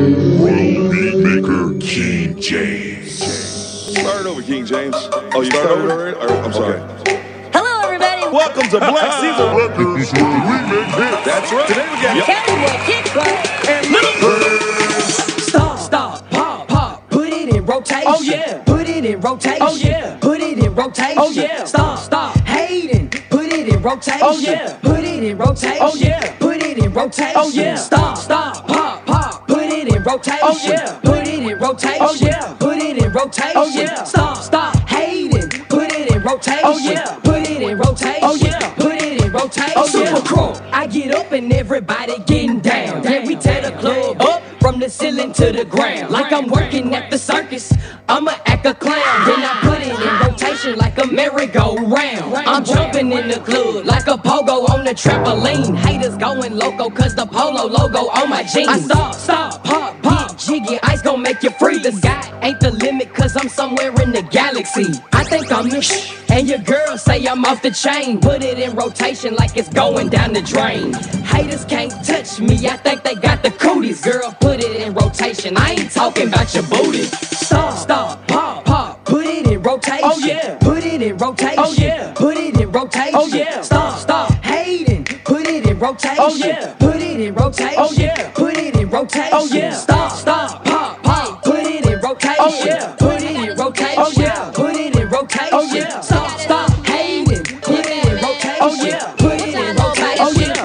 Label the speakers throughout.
Speaker 1: Beatmaker King James.
Speaker 2: Start over, King James. Oh, you started already? I'm sorry.
Speaker 3: Hello, everybody.
Speaker 2: Welcome to Black Caesar Records. We make hits. That's right. Today we got
Speaker 3: Cowboy Kick Club
Speaker 2: and Little
Speaker 4: Stop, pop, put it in rotation.
Speaker 5: Oh yeah,
Speaker 4: put it in rotation.
Speaker 5: Oh yeah,
Speaker 4: put it in rotation.
Speaker 5: Oh yeah,
Speaker 4: stop, hating, put it in rotation.
Speaker 5: Oh yeah,
Speaker 4: put it in rotation.
Speaker 5: Oh yeah,
Speaker 4: put it in rotation.
Speaker 5: Oh yeah,
Speaker 4: stop, pop, put it in rotation.
Speaker 5: Oh yeah,
Speaker 4: put it in rotation.
Speaker 5: Oh yeah,
Speaker 4: put it in rotation.
Speaker 5: Oh yeah,
Speaker 4: stop, hating, put it in rotation.
Speaker 5: Oh yeah,
Speaker 4: put it in rotation.
Speaker 5: Oh yeah,
Speaker 4: put it in rotation.
Speaker 5: Oh yeah,
Speaker 4: Super cool. I get up and everybody getting down. Yeah, we tear the club up from the ceiling to the ground. Like I'm working at the circus, I'ma act a clown. Then I put it in rotation like a merry-go-round. I'm jumping in the club like a pogo on the trampoline. Haters going loco cause the polo logo on my jeans. I stop, pop, get jiggy, ice gon' make you freeze. The sky ain't the limit cause I'm somewhere in the galaxy. I think I'm the and your girl say I'm off the chain. Put it in rotation like it's going down the drain. Haters can't touch me, I think they got the cooties. Girl, put it in rotation, I ain't talking about your booty. Stop, pop, put it in rotation.
Speaker 5: Oh yeah,
Speaker 4: put it in rotation.
Speaker 5: Oh yeah,
Speaker 4: put it in rotation.
Speaker 5: Oh yeah,
Speaker 4: stop, hating, put it in rotation.
Speaker 5: Oh yeah,
Speaker 4: put it in rotation.
Speaker 5: Oh yeah,
Speaker 4: put it in rotation.
Speaker 5: Oh yeah,
Speaker 4: stop, pop, put it in rotation.
Speaker 5: Oh yeah,
Speaker 4: put it in rotation.
Speaker 5: Oh yeah,
Speaker 4: put it in rotation.
Speaker 5: Oh yeah,
Speaker 4: stop, hating, put it in rotation.
Speaker 5: Oh yeah,
Speaker 4: put it in rotation.
Speaker 5: Oh yeah,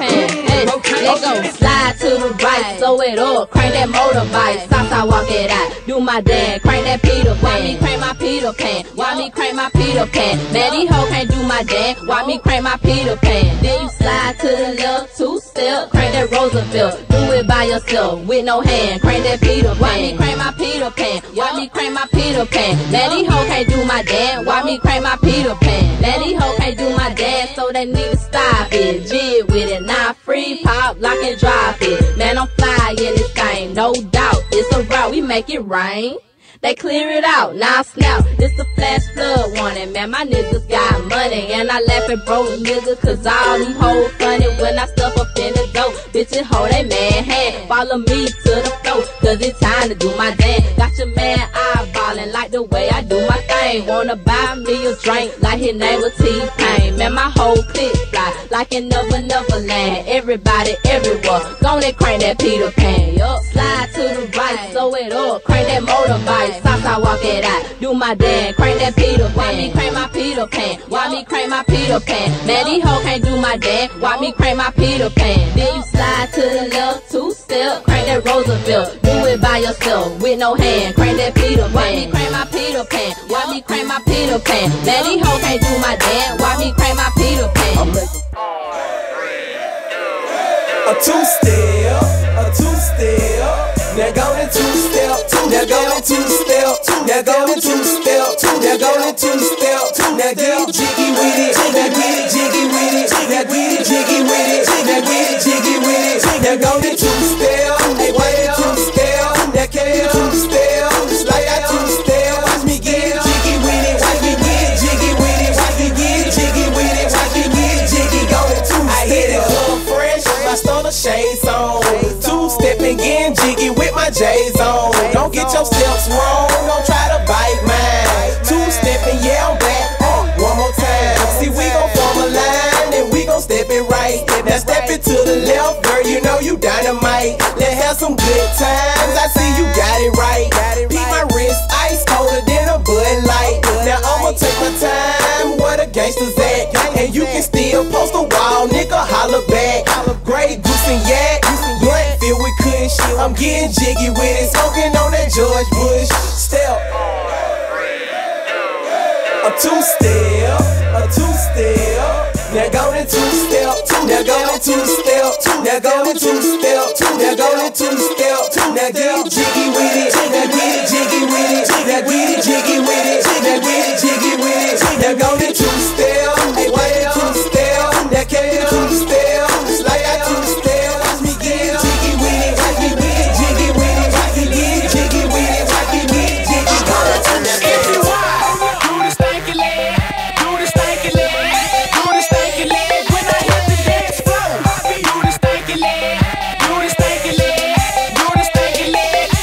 Speaker 3: Let go, slide to the right, slow it up, crank that motorbike, stop, walk it out, do my dance, crank that Peter Pan. Why me crank my Peter Pan? Why me crank my Peter Pan? Man, these hoes can't do my dance, why me crank my Peter Pan? Then you slide to the left, two-step, crank that Roosevelt, do it by yourself, with no hand, crank that Peter Pan. Why me crank my Peter Pan? Why me crank my Peter Pan? Man, these hoes can't do my dance, why me crank my Peter Pan? Man, these hoes can't do my dance, so they need to stop it, jig with it, not free, pop, lock and drop it. Man, I'm fly in this thing, no doubt. It's a route, we make it rain. They clear it out, now snap. This the flash flood warning, man. My niggas got money, and I laugh at broke niggas, cause all them hoes funny when I stuff up in the dough. Bitches hold they man hand, follow me to the floor, cause it's time to do my dance. Got your man eyeballing like the way I do my thing. Wanna buy me a drink like his name was T-Pain. Man, my whole clip fly like in Neverland. Everybody everywhere, gonna crank that Peter Pan. Yup, slide to the right, slow it up, crank that motorbike, stop, walk it out, do my dance, crank that Peter Pan. Why me crank my Peter Pan? Why me crank my Peter Pan? Man, these hoes can't do my dance, why me crank my Peter Pan? Then you slide to the left, two-step, crank that Roosevelt, do it by yourself, with no hand, crank that Peter Pan. Why me crank my Peter Pan? Why me crank my Peter Pan? Man, these hoes can't do my dance, why me crank my Peter Pan?
Speaker 6: A two-step, now go to two-step, now go to two-step, now go to two-step, now go to two-step, now get jiggy with it, now get it jiggy with it, now get it jiggy with it, now get it jiggy with it, now go to two-step, hey, why that two-step, now get two-step, like that two-step, watch me get jiggy with it, watch me get jiggy with it, watch me get jiggy with it, watch me get jiggy, go to two-step. I hit it up fresh, my stunner shades on, two-stepping, getting jiggy with my J's on. Don't get your steps wrong, don't try to bite mine. Two-stepping, yeah, I'm back. One more time. See, we gon' form a line and we gon' step it right. Now step it to the left, girl, you know you dynamite. Let's have some good times, I see you got it right. Beat my wrist, ice colder than a Bud Light. Now I'ma take my time, where the gangsters at? And you can still post a wall, nigga, holla back. Grey Goose and Yak, blunt filled with kush. I'm getting jiggy with it, smoking on that George Bush. Step, a two-step, now go to two-step, now go to two-step, now go to two-step, now go to two-step, now get jiggy with it, now get jiggy with it, now get jiggy with it, now get jiggy with it, now go to two-step, hey, why that two-step, now get two-step, like that two-step, watch me get jiggy with it, watch me get jiggy with it, watch me get jiggy with it, watch me get jiggy with it.
Speaker 5: if you want, do the stanky leg, do the stanky leg, do the stanky leg when I hit the dance floor. Do the stanky leg, do the stanky leg, do the stanky leg.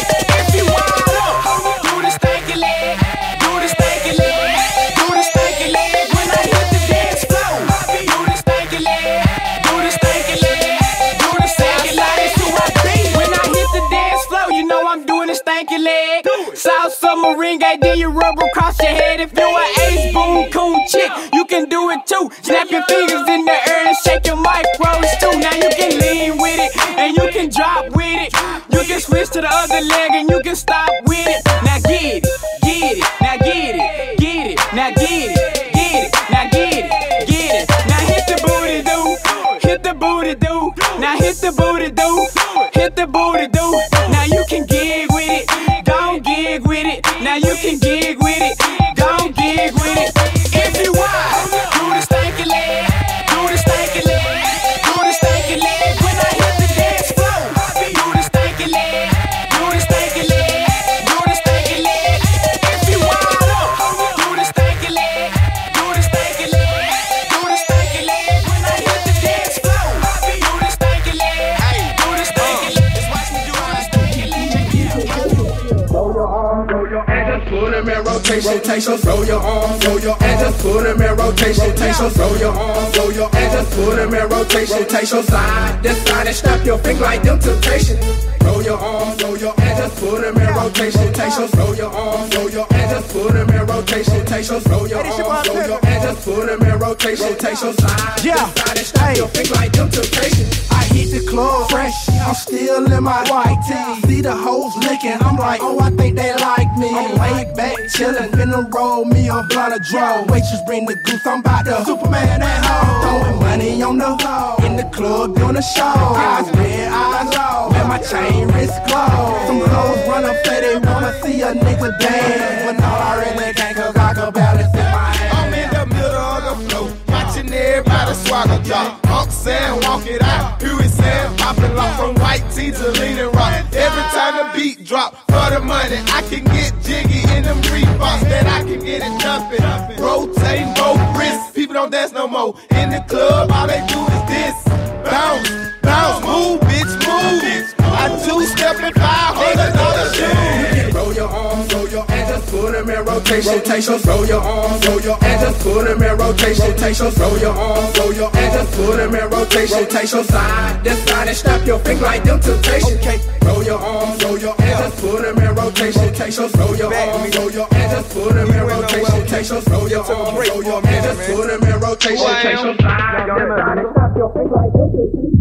Speaker 5: stanky leg. South submarine, guy, then you rub across your head. If you're an ace boom cool chick, you can do it too. Snap your fingers in the air and shake your micros too. Now you can lean with it and you can drop with it. You can switch to the other leg and you can stop with it. Now get it, now get it, now get it, now get it, Now hit the booty do, hit the booty do. Now hit the booty do, hit the booty do. Now you can gig with it, don't gig with it. Now you can gig with it, don't gig with it. If you want, do the stanky leg, do the stanky leg, do the stanky leg. When I hit the dance floor, do the stanky leg, do the stanky leg, do the stanky leg. If you want, do the stanky leg, do the stanky leg, do the stanky leg. When I hit the dance floor, do the stanky leg, do the stanky leg. Just watch me do the stanky leg.
Speaker 6: Roll your arm, roll your and just put them in rotation. Roll your arm, roll your and just put them in rotation. Roll your arm, roll your and just put them in rotation. Side to side and snap your finger like them temptation. Roll your arm, roll your and just put them in rotation. Roll your arm, roll your and just put them in rotation. Roll your arm, roll your and just put them in rotation. Side to side and snap your finger like them temptation. I hit the club fresh, I'm still in my white tee. See the hoes licking, I'm like, oh, I think they like me. I'm laid back, chillin', finna roll me a blunt of draw. Waitress bring the goose, I'm about to Superman that hoe. Throwing money on the floor, in the club doing a show. Eyes red, eyes low, and my chain wrist glow. Some clothes run up, say they wanna see a nigga dance, but all I really can't, cause I can balance in my hand.
Speaker 2: I'm in the middle of the flow, watching everybody swagger drop. Unc saying walk it out, Huey saying poppin' lock from white tee to leaning rock. Every time the beat drop, for the money I can get jiggy in them Reeboks, that I can get it jumpin', rotating both wrists. People don't dance no more in the club, all they do is this. Bounce, bounce, move, bitch, move. I two-step and $500 shoes. Roll your arms, roll your and just put them in rotation. Roll your arms, roll your and just put them in rotation. Roll your arms, roll your and just put them in rotation. Side to side and snap your finger like them temptation. Roll your arms, roll your and just put them in rotation. Roll your arms, roll your and just put them in rotation. Roll your arms, roll your and just put them in rotation. Side to side and snap your finger like them temptation.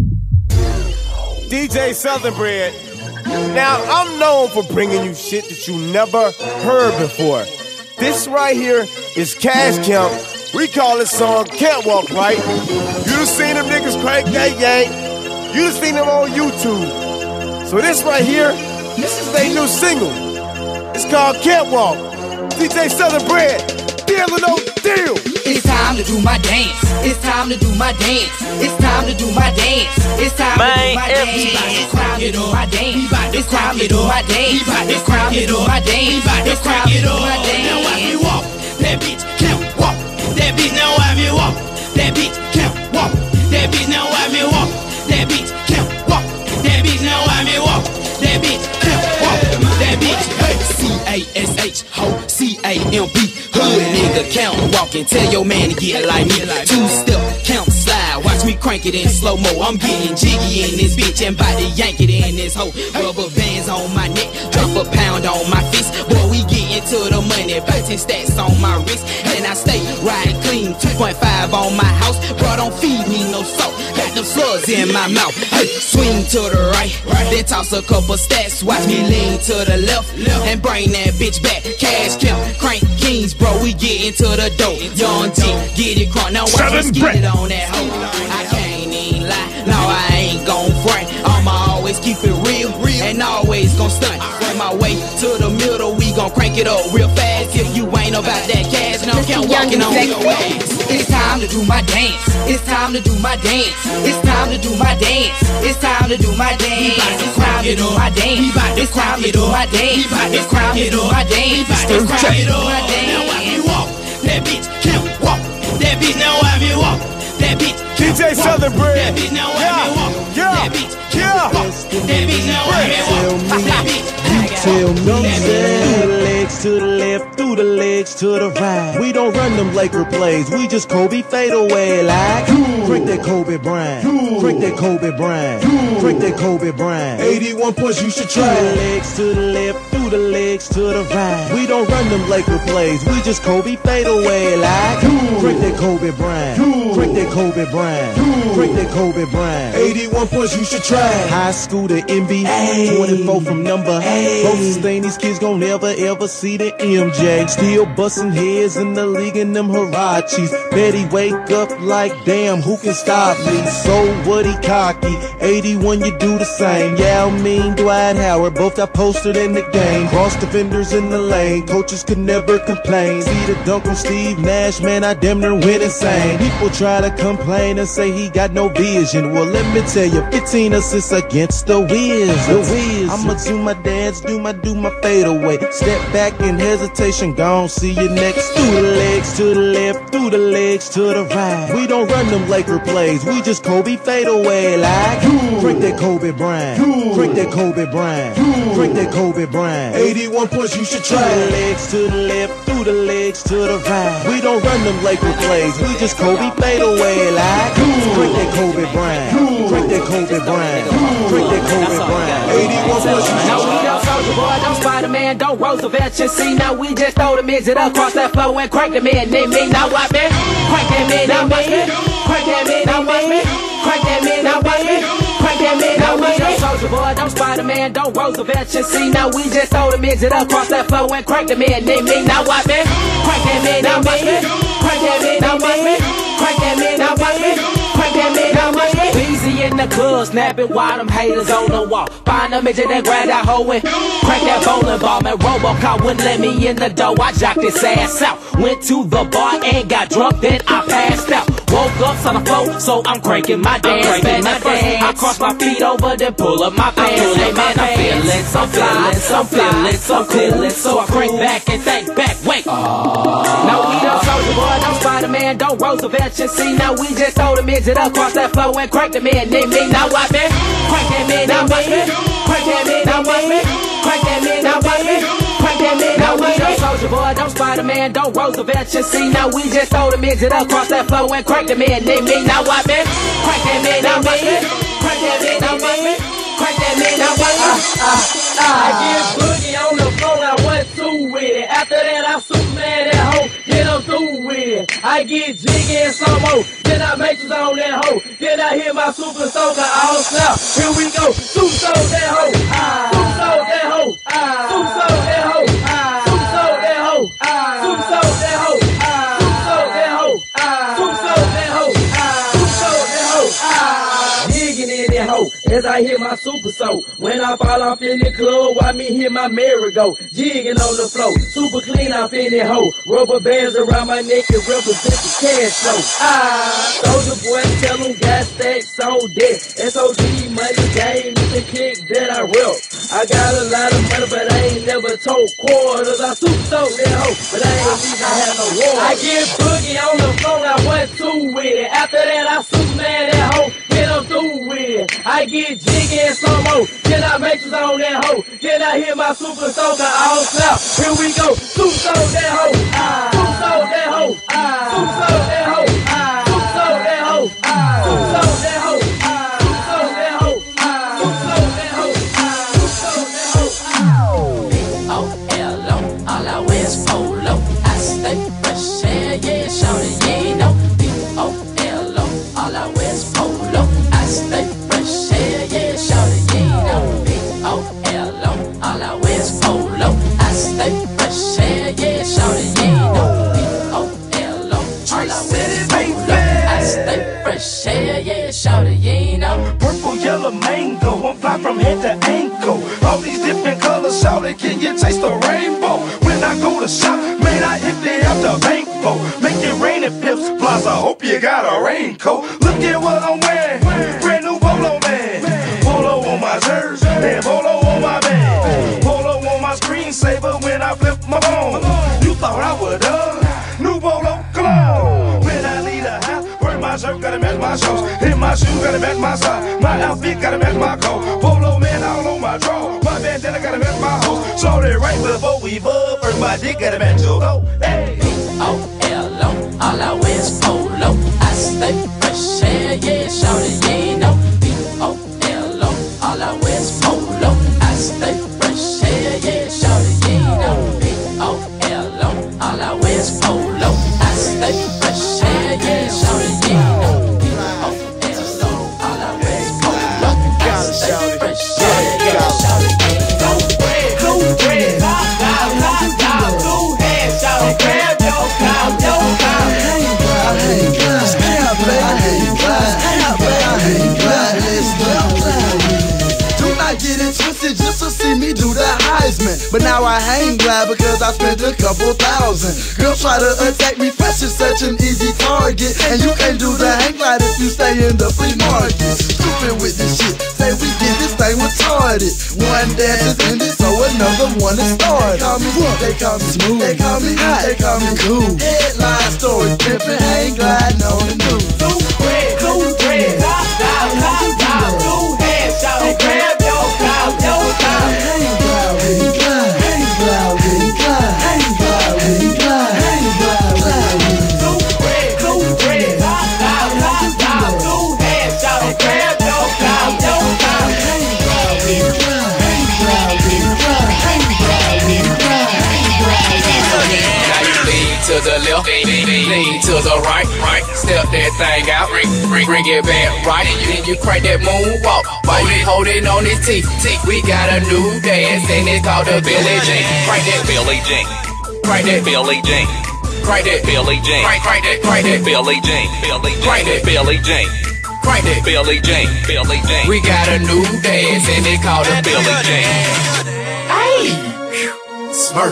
Speaker 7: DJ Southern Bread. Now, I'm known for bringing you shit that you never heard before. This right here is Cash Camp. We call this song Catwalk, right? You done seen them niggas crank that yank. You done seen them on YouTube. So this right here, this is their new single. It's called Catwalk. DJ Southern Bread, Deal or No Deal.
Speaker 4: It's time to do my dance. It's time to do my dance. It's time to do my dance. It's time to do my dance. It's time to do my dance. It's time to do my dance. It's time to do my dance. It's time to do my dance.
Speaker 5: Now watch me walk. That bitch can't walk. That bitch now watch me walk. That bitch can't walk. That bitch now watch me walk. That bitch can't walk. That bitch now watch me walk. That bitch can't walk. That bitch C-A-S-H ho C-A-M-P hood nigga count walking. Tell your man to get like me. Two-step count slide. Watch me crank it in slow-mo. I'm getting jiggy in this bitch and bout to yank it in this hoe. Rubber bands on my neck, drop a pound on my fist. Boy, we get into the money. 10 stacks on my wrist, and I stay riding clean. 2.5 on my house. Bro, don't feed me no salt. Got them slugs in my mouth. Hey, swing to the right, then toss a couple stacks. Watch me lean to the left and bring that bitch back. Cash count, crank kings, bro. We get into the dough. Young G, get it crunk. Now watch us get it on that hoe. I can't even lie. No, I ain't gon' front. I'ma always keep it real and always gon' stunt. On my way to the middle, we gon' crank it up real fast. If you ain't about that cash, now count walking on your ass.
Speaker 4: It's time to do my dance. It's time to do my dance. It's time to do my dance. It's time to do my dance. It's time to do my dance. It's time to do my dance. It's time to do my dance. It's time to do my dance.
Speaker 5: Now watch me walk. That bitch can't walk. That bitch now watch me walk. That bitch
Speaker 7: DJ Southern Bread.
Speaker 5: That bitch now watch me walk. That bitch can't walk. That bitch now watch me walk. That bitch
Speaker 8: Tell me, legs to the left, through the legs to the right. We don't run them Laker plays, we just Kobe fade away like crank that Kobe Bryant, crank that Kobe Bryant, crank that Kobe Bryant. 81 points, you should try. Through the legs to the left, through the legs to the right. We don't run them Laker plays, we just Kobe fade away like crank that Kobe Bryant, crank that Kobe Bryant, crank that Kobe Bryant. 81 points, you should try. High school to NBA, 24 from number. Both sustain, these kids gon' never ever see the MJ. Still bustin' heads in the league in them Hirachis. Betty wake up like, damn, who can stop me? So what, he cocky. 81, you do the same. Yao Ming, Dwight Howard, both got posted in the game. Cross defenders in the lane, coaches could never complain. See the dunk on Steve Nash, man, I damn near went insane. People try to complain and say he got no vision. Well, let me tell you, 15 assists against the Wizards. I'ma do my dance, do my fade away. Step back in hesitation, gon' see you next. Through the legs to the left, through the legs to the right. We don't run them Laker plays, we just Kobe fade away like crank that Kobe Bryant, crank that Kobe Bryant, crank that Kobe Bryant. 81 points, you should try. Through the legs to the left, through the legs to the right. We don't run them Laker plays, we just Kobe fade away like crank that Kobe Bryant, crank that Kobe Bryant, crank that Kobe Bryant. 81 points, you should
Speaker 4: Now we
Speaker 8: try.
Speaker 4: don't Soldier Boy, don't Spider-Man, don't Roosevelt, you see. Now we just throw the midget across that floor and crank the man, they me. Now what, man? Crank that man, now watch me. Crank that man, now watch me. Crank that man, now watch me. Crank that man, now watch me. Soldier Boy, don't Spider-Man, don't Roosevelt, you see. Now we just throw the midget across that floor and crank the man, they me. Now what, man? Crank that man, now watch me. Crank that man, now watch me. Crank that man, now watch me. Crank that man, now watch me. Easy in the club, snapping while them haters on the wall. Find a midget and grab that hoe and crack that bowling ball. Man, Robocop wouldn't let me in the door. I jocked his ass out. Went to the bar and got drunk, then I passed out. Woke up on the floor, so I'm cranking my dance. I cross my feet over, then pull up my pants. Hey man, I'm feeling so fly, so feeling so cool. So I crank back and think back, wait. Now we don't Soldier Boy, don't Spider-Man, don't Roosevelt, you see. Now we just throw the midget across that floor and crank the man, they me. Now what, man? Crank that man, now watch me. Crank that man, now watch me. Crank that man, now watch me. Crank that man, now watch me. Soldier Boy, don't Spider-Man, don't Roosevelt, you see. Now we just throw the midget across that floor and crank the man, they me. Now what, man? Crank that man, now watch me. Crank that man, now watch me. Crank that man, now watch me. I get boogie on the floor, I went through with it. After that, I Superman that hoe, get them through with it. I get jiggy and some more, then I make this on that hoe. Then I hear my super soaker all snap. Here we go, super soak that hoe, super soak that hoe, super soak that hoe, super soak that hoe, super soak that hoe, super soak that hoe, super soak that hoe, super soak that hoe. Digging in that hoe as I hear my super soak. When I fall off in the club, watch me hear my merry-go. Jigging on the floor, super clean off in that hoe. Rubber bands around my neck and represent the cash flow. Soldier Boy, tell them got stacks so dead. SOG money game is the kick that I rep. I got a lot of money, but I ain't never told quarters. I super soak that hoe, but I ain't need to have no war. I get boogie on the floor, I went through with it. After that, I Superman that hoe, then I'm through with it. I get jiggy and some more, then I make this on that hoe. Then I hear my super soaker all snap. Here we go, super soak that hoe, super soak that hoe, super soak that hoe, super soak that hoe, super soak that hoe, super soak that hoe, super soak that hoe, super soak that hoe. B-O-L-O, all I wear is polo. I stay fresh, yeah, shawty, you know. B-O-L-O, all I wear is polo. I stay fresh, yeah, shawty, you know. B-O-L-O, all I wear is polo. I stay fresh, yeah, shawty, you know. B-O-L-O, all I wear is polo. I stay fresh, yeah, shawty, you know.
Speaker 9: Purple, yellow, mango, I'm fly from head to ankle. All these different colors, shawty, can you taste the rainbow? When I go to shop, man, I empty out the bankroll. Make it rain in Pips Plaza, hope you got a raincoat. Look at what I'm wearing, brand new Polo man. Polo on my jersey, and Polo on my bag. Polo on my screensaver when I flip my phone. You thought I would new Polo cologne. When I leave the house, wear my shirt, gotta match my shorts. Hit my shoes, gotta match my socks. My outfit, gotta match my coat. Polo man all on my draw. My my bandana, gotta match my hoe. Shorty right before we bub, first my dick gotta match your hoe. Hey.
Speaker 5: P-O-L-O, all I wear is polo. I stay fresh, hell yeah, shorty, you ain't know. P-O-L-O, all I wear is polo. I stay fresh, hell yeah, shorty, you ain't know. P-O-L-O, all I wear is polo. I stay fresh, hell yeah, shorty, you ain't know. P-O-L-O, all I wear is polo. I stay fresh, hell yeah, shorty, you ain't know. Cool bread, cool head, shorty, grab your clout, your clout.
Speaker 10: Get it twisted just to see me do the Heisman. But now I hang glad because I spent a couple thousand. Girls try to attack me, fresh is such an easy target. And you can't do the hang glide if you stay in the flea market. Stupid with this shit, say we get this thing retarded. One dance is ended, so another one is started. They call me smooth, they call me hot, they call me cool. Headline story, pimpin', hang glide, on the news.
Speaker 5: Cool bread, cool head, shawty, grab your clout, your clout.
Speaker 10: Hang glide, hang glide, hang glide, hang glide, hang glide, hang glide, hang glide.
Speaker 5: Cool bread, cool head, shawty, grab your clout, your clout.
Speaker 10: Hang glide, hang glide, hang glide, hang glide, hang glide, hang glide, hang glide.
Speaker 5: Now you lean to the left, lean to the right. Step that thing out, bring it back right. Then you crank that moonwalk while you holding on his teeth. We got a new dance and it's called the Billie Jean. Crank that Billie Jean, crank that Billie Jean, crank that Billie Jean, crank that Billie Jean, crank that Billie Jean, crank that Billie Jean, Billie Jean. We got a new dance and it's called the Billie Jean. Hey, smirk.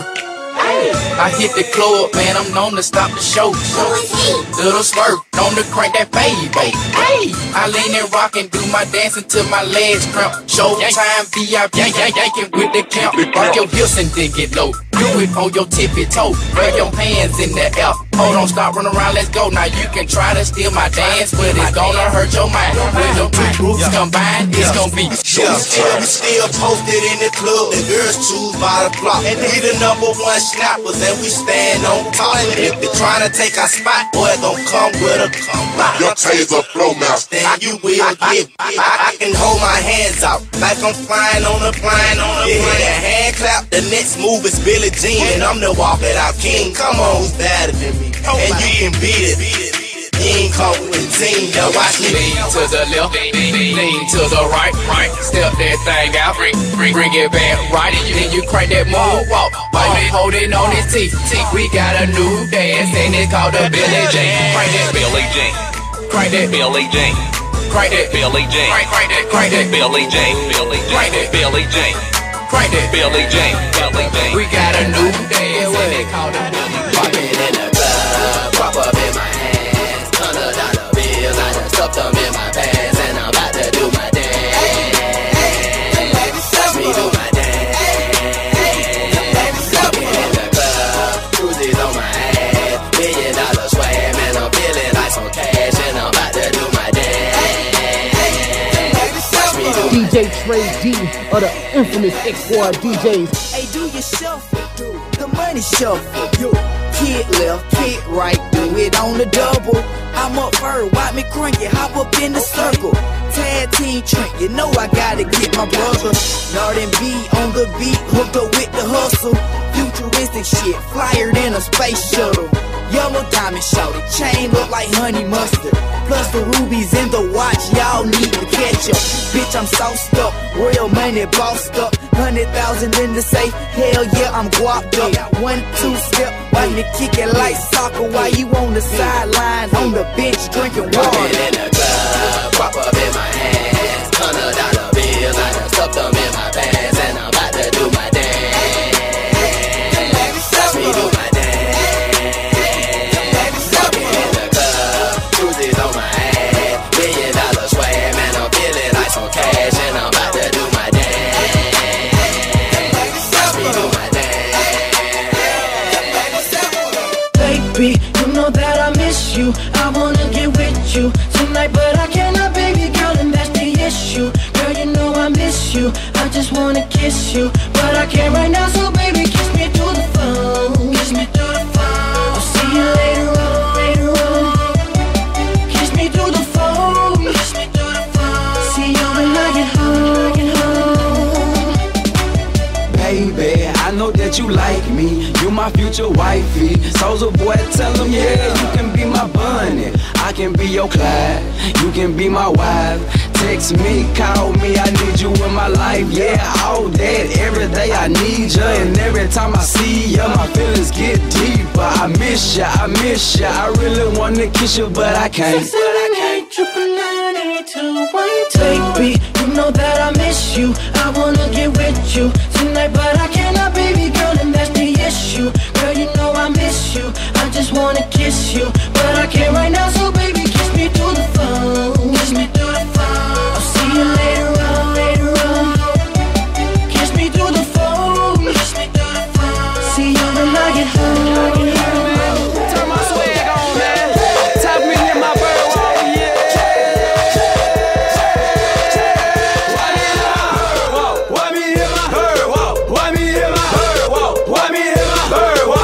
Speaker 5: I hit the club, man, I'm known to stop the show. Little smirk, known to crank that baby. Hey, I lean and rock and do my dance until my legs cramp. Showtime VIP, yanking with the camp. Rock your hips and then get low. Do it on your tippy toe. Grab your hands in the air. Hold on, stop, run around, let's go. Now you can try to steal my dance, but it's gonna hurt your mind. When the two groups combine, it's gonna be
Speaker 11: we still posted in the club. The girls choose by the block. And we the number one snappers, and we stand on top. If they tryna take our spot, boy, gon' come with a comeback.
Speaker 1: Your taser flow master.
Speaker 11: Then you will get. I can hold my hands out like I'm flying on a plane. You hear that hand clap? The next move is Billie Jean, and I'm the walk it out king. Come on, who's better than me? And you can beat it. You ain't caught with the team, now watch me.
Speaker 5: lean to the left, lean to the right. Step that thing out, bring it back right. Then you crank that moonwalk while you holding on his teeth. We got a new dance and it's called the Billie Jean. Crank that Billie Jean, crank that Billie Jean, crank that Billie Jean, crank that Billie Jean, crank that Billie Jean, crank that Billie Jean, Billie Jean. We got a new dance and it's called the Billie Jean.
Speaker 11: Walking in the club, pop up in my hands, $100 bills, I just stuffed them in my pants, and I'm about to do my dance. Watch me do my dance. Walking in the club, cruises on my ass, $1 billion swag, man, I'm feeling like some cash, and I'm about to do my dance. Watch me do my
Speaker 12: DJ Trey D of the infamous X-Squad DJs.
Speaker 13: Hey, do your shuffle, the money shuffle. Kid left, kid right, do it on the double. I'm up first, watch me crank it, hop up in the circle. Tag team Trent, you know I gotta get my brother. Northern B on the beat, hooked up with the hustle. Futuristic shit, flyer than a space shuttle. Yellow diamond shouted, chain look like honey mustard. Plus the rubies in the watch, y'all need to catch up. Bitch, I'm sauced up, real money bossed up. 100,000 in the safe, hell yeah, I'm guapped up. 1-2 step, watch me kick it like soccer while you on the sideline, on the bench drinking water.
Speaker 11: Walking in the club, pop up in my hands, $100 bills, I just stuffed them in my pants, and I'm about to do my dance. Watch me do my dance. Walking in the club, cruises on my ass, $1 billion swag, man, I'm feeling like some cash, and I'm about to do my dance. Watch me do my dance.
Speaker 4: Baby, you know that I miss you. I wanna get with you tonight, but I cannot, baby girl, and that's the issue. Girl, you know I miss you. I
Speaker 14: kiss you, but I can't right now, so baby, kiss me through the phone. Kiss me through the phone. I'll see you later on, later on. Kiss me through the phone. Kiss me through the phone. See you when I get home,
Speaker 6: Baby, I know that you like me. You my future wifey. Soulja Boy, tell him, yeah, you can be my bunny. I can be your Clyde. You can be my wife. Text me, call me, I need you in my life. Yeah, all that, every day I need you. And every time I see you, my feelings get deeper. I miss you, I miss you. I really wanna kiss you, but I can't.
Speaker 14: Baby, you know that I miss you. I wanna get with you tonight, but I cannot, baby girl, and that's the issue. Girl, you know I miss you. I just wanna kiss you, but I can't right now, so baby, kiss me through the phone. Kiss me through the phone. I'll see you later on, later on. Kiss me through the phone. Kiss me through the phone. See you when I get home.
Speaker 6: Turn my swag on, man. Tap me in my bird wall, yeah. Why me in my bird wall? Why me in my bird wall? Why me in my bird wall?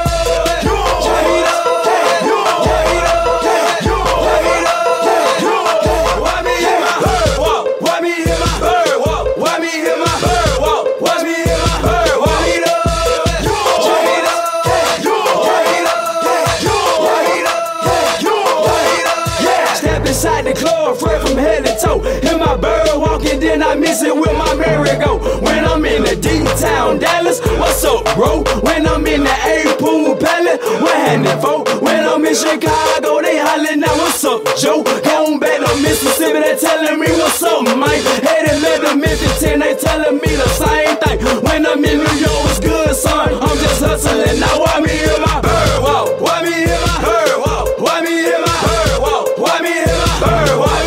Speaker 6: Inside the club, fresh from head to toe. In my bird walking, then I miss it with my merry-go. When I'm in the D-Town, Dallas, what's up, bro? When I'm in the A-Pool Pallet, what happening, for? When I'm in Chicago, they hollering now, what's up, Joe? Going back to Mississippi, they telling me what's up, Mike. Headed led to Memphis 10, they telling me the same thing. When I'm in New York, it's good, son. I'm just hustling. Now why me in my bird walk? Why me in my bird walk? Why me in my bird walk? Why me in my bird walk?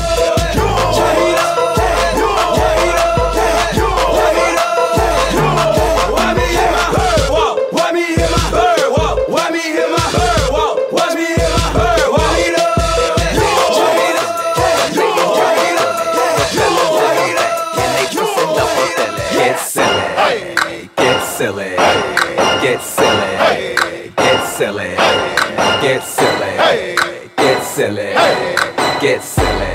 Speaker 6: Silly, get silly, get silly, get silly, get silly, get silly,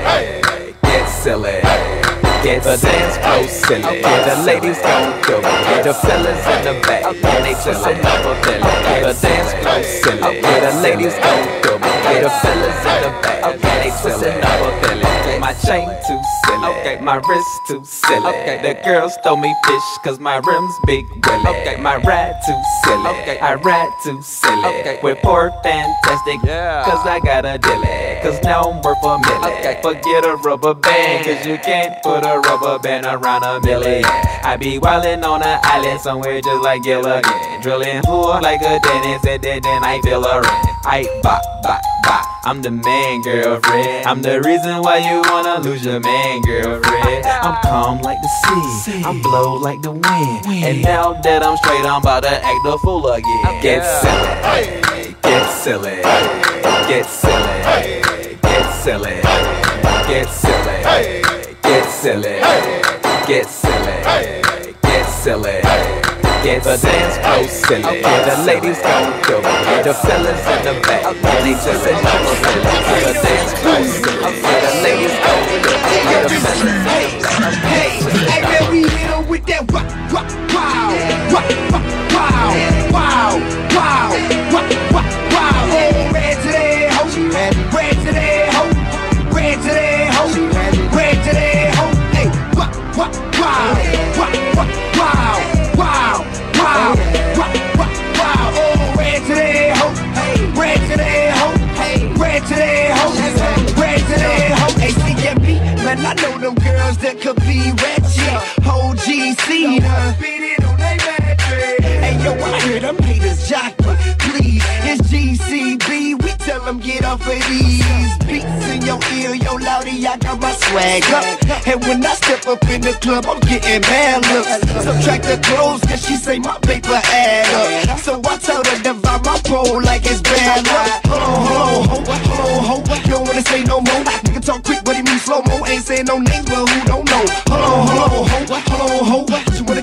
Speaker 6: get silly, get the dance floor silly. The ladies gon' go, the fellas in the back, and they twistin' up a belly. The dance floor silly, the ladies gon' go, the fellas in the back, and they twistin' up a belly. My chain too silly, okay, my wrist too silly. Okay, the girls throw me fish cause my rims big willy. Okay, my ride too silly, okay, I ride too silly. Okay, with poor fantastic, cause I got a dilly. Cause now I'm worth a million. Okay, forget a rubber band, cause you can't put a rubber band around a million. I be wildin' on an island somewhere just like Gilligan, drilling pool like a dentist, and then I feel a rent. I bop, bop, bop. I'm the man, girlfriend. I'm the reason why you wanna lose your man, girlfriend. I'm calm like the sea, I'm blow like the wind. And now that I'm straight, I'm about to act a fool again. Get silly, get silly, get silly, get silly, get silly, get silly, get silly, get silly. Get the dance floor silly, the ladies gon' go, the fellas in the back, and they just say no silly. The dance floor silly, the ladies gon' go, the fellas in the back.
Speaker 15: Hey, man, we hit 'em with that wow, wow, wow, wow, wow, wow, wow, wow. Oh, red to that hoe, red to that hoe, red to that hoe, red to that hoe. Hey, wow, wow, wow, wow, wow. Wow, wow, wow, wow, oh, red to that hoe, red to that hoe, red to that hoe, red to that hoe. Hey, CMB, man, I know them girls that could be ratchet. Whole GC, beat it on they mattress. Hey, yo, I hear them haters jockey, please. It's GCB, we tell them get off of these beats in your ear, yo, loudy, I got my swag up. And when I step up in the club, I'm getting bad looks. Subtract the clothes, cause she say my paper add up. So I tell her divide my pole like it's bad luck. Hold on, hold on, hold on, you don't wanna say no more. Nigga talk quick, but he move slow-mo. Ain't saying no names, but who don't know? Hold on, hold on, hold on, hold on.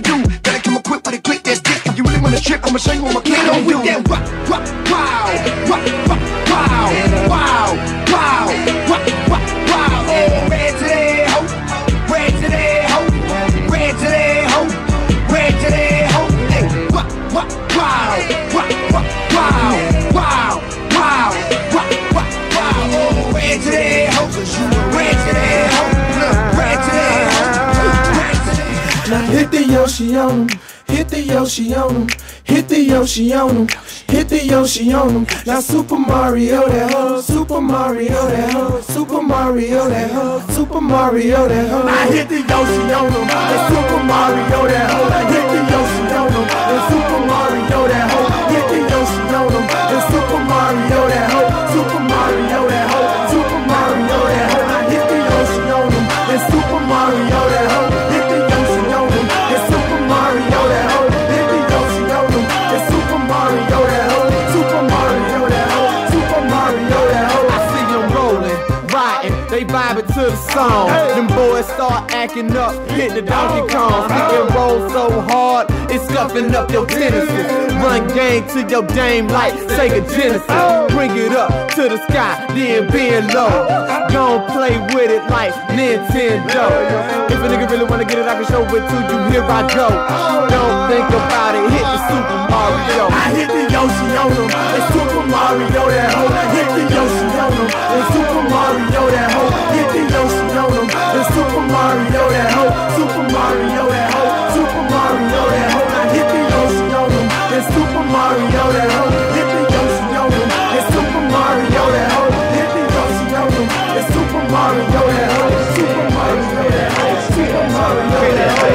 Speaker 15: I'ma show you what my click on with that wow, wow, wow, wow, wow, wow, wow, wow, wow. Oh, red to that hoe, red to that hoe, red to that hoe, red to that hoe. Hey, wow, wow, wow, wow, wow, wow, wow, wow, wow, wow. Oh, red to that hoe, red to that hoe, red to that hoe.
Speaker 6: Now hit the Yoshi on 'em, hit the Yoshi on 'em, hit the Yoshi on 'em, hit the Yoshi on 'em. Now Super Mario that hoe, Super Mario that hoe, Super Mario that hoe, Super Mario that hoe. I hit the Yoshi on 'em, and Super Mario that hoe. Hit the Yoshi on 'em, and Super Mario that hoe. Hit the Yoshi on 'em, and Super Mario that hoe, Super Mario that hoe, Super Mario that hoe. I hit the Yoshi on 'em, and Super Mario that hoe. Hit the Yoshi on 'em, and Super Mario that hoe. Hit the Yoshi on 'em, and Super Mario that hoe. Super Mario that hoe, Super Mario that hoe. I see them rolling, riding, they vibing to the song. Them boys start acting up, hit the Donkey Kong. Kick and roll so hard, it's scuffing up your Genesis. Run game to your game like Sega Genesis. Bring it up to the sky, then bend low. Don't play with it like Nintendo. If a nigga really wanna get it, I can show it to you. Here I go. Don't think about it, hit the Super Mario. I hit the Yoshi on 'em, and Super Mario that hoe. Hit the Yoshi on 'em, and Super Mario that hoe. Hit the Yoshi on 'em, and Super Mario that hoe. Super Mario that hoe, Super Mario that hoe. I hit the Yoshi on 'em, and Super Mario that hoe. Hit the Yoshi on 'em, and Super Mario that hoe. Hit the Yoshi on 'em, and Super Mario that hoe. Super Mario that hoe, Super Mario that hoe.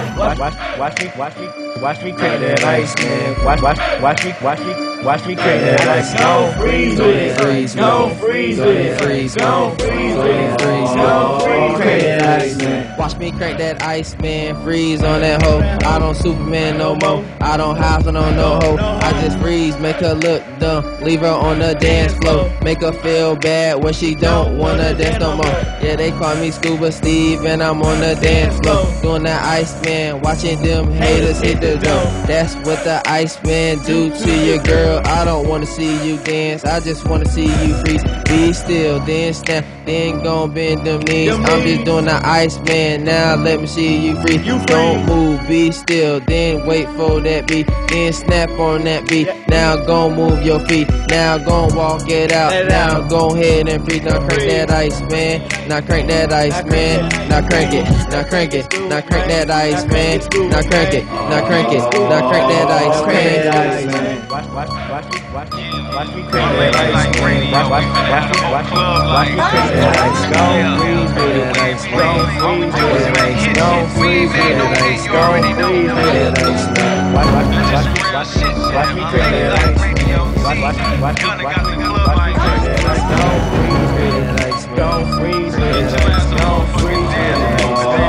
Speaker 16: Watch me crack that ice, man. Watch me crack that ice. Don't freeze with it, don't freeze with it, don't freeze with it, don't freeze with it, ice, man.
Speaker 17: Watch me crack that ice, man. Freeze on that hoe. I don't Superman no more. I don't house on no hoe. I just freeze, make her look dumb. Leave her on the dance floor. Make her feel bad when she don't wanna dance no more. Yeah, they call me Scuba Steve, and I'm on the dance floor. Doing that ice, man. Watching them haters hit the door. That's what the ice man do to your girl. I don't wanna see you dance. I just wanna see you freeze. Be still, then snap, then gon' bend them knees. I'm just doing the ice man. Now let me see you freeze. Don't move, be still, then wait for that beat. Then snap on that beat. Now gon' move your feet. Now gon' walk it out. Now go ahead and freeze. Now crank that ice man. Now crank that ice man. Now crank it. Now crank it. Now crank that ice man. Now crank it. Now crank it. Now crank that ice man.
Speaker 16: Watch me crank that ice, man. Watch me crank that ice. Don't freeze with it, ice. Don't freeze with it, ice. Don't freeze with it, ice. Don't freeze with it, ice. Watch me crank that ice. Watch me crank that ice. Don't freeze with it, ice. Don't freeze with it, ice. Don't freeze with it, ice.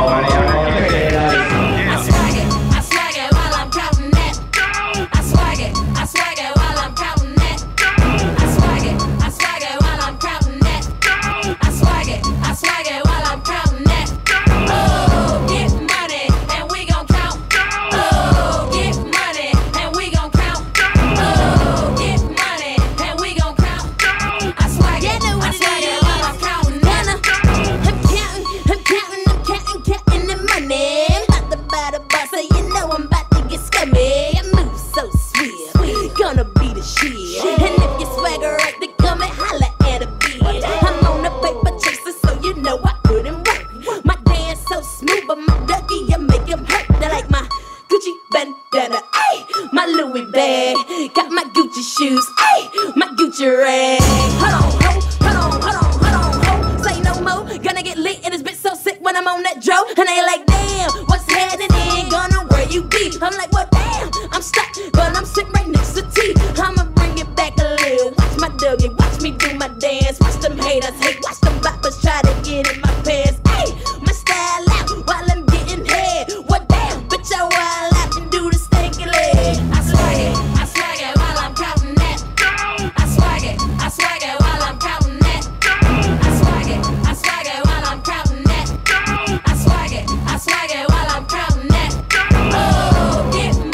Speaker 18: Shoes, ayy, my Gucci rag. Hold on, ho. Say no more. Gonna get lit and this bitch so sick when I'm on that dro. And they like, damn, what's happening? Gonna where you be? I'm like, well, damn, I'm stuck, but I'm sitting right next to T. I'ma bring it back a little. Watch my Dougie, watch me do my dance. Watch them haters hate, watch them boppers try to get in my pants. Ayy, my style out while I'm getting head. What damn, bitch, I wild out and do the stinky leg. I swag it while I'm counting that. I swag it while I'm counting that. I swag it while I'm counting that. I swag it while I'm counting that. Oh, get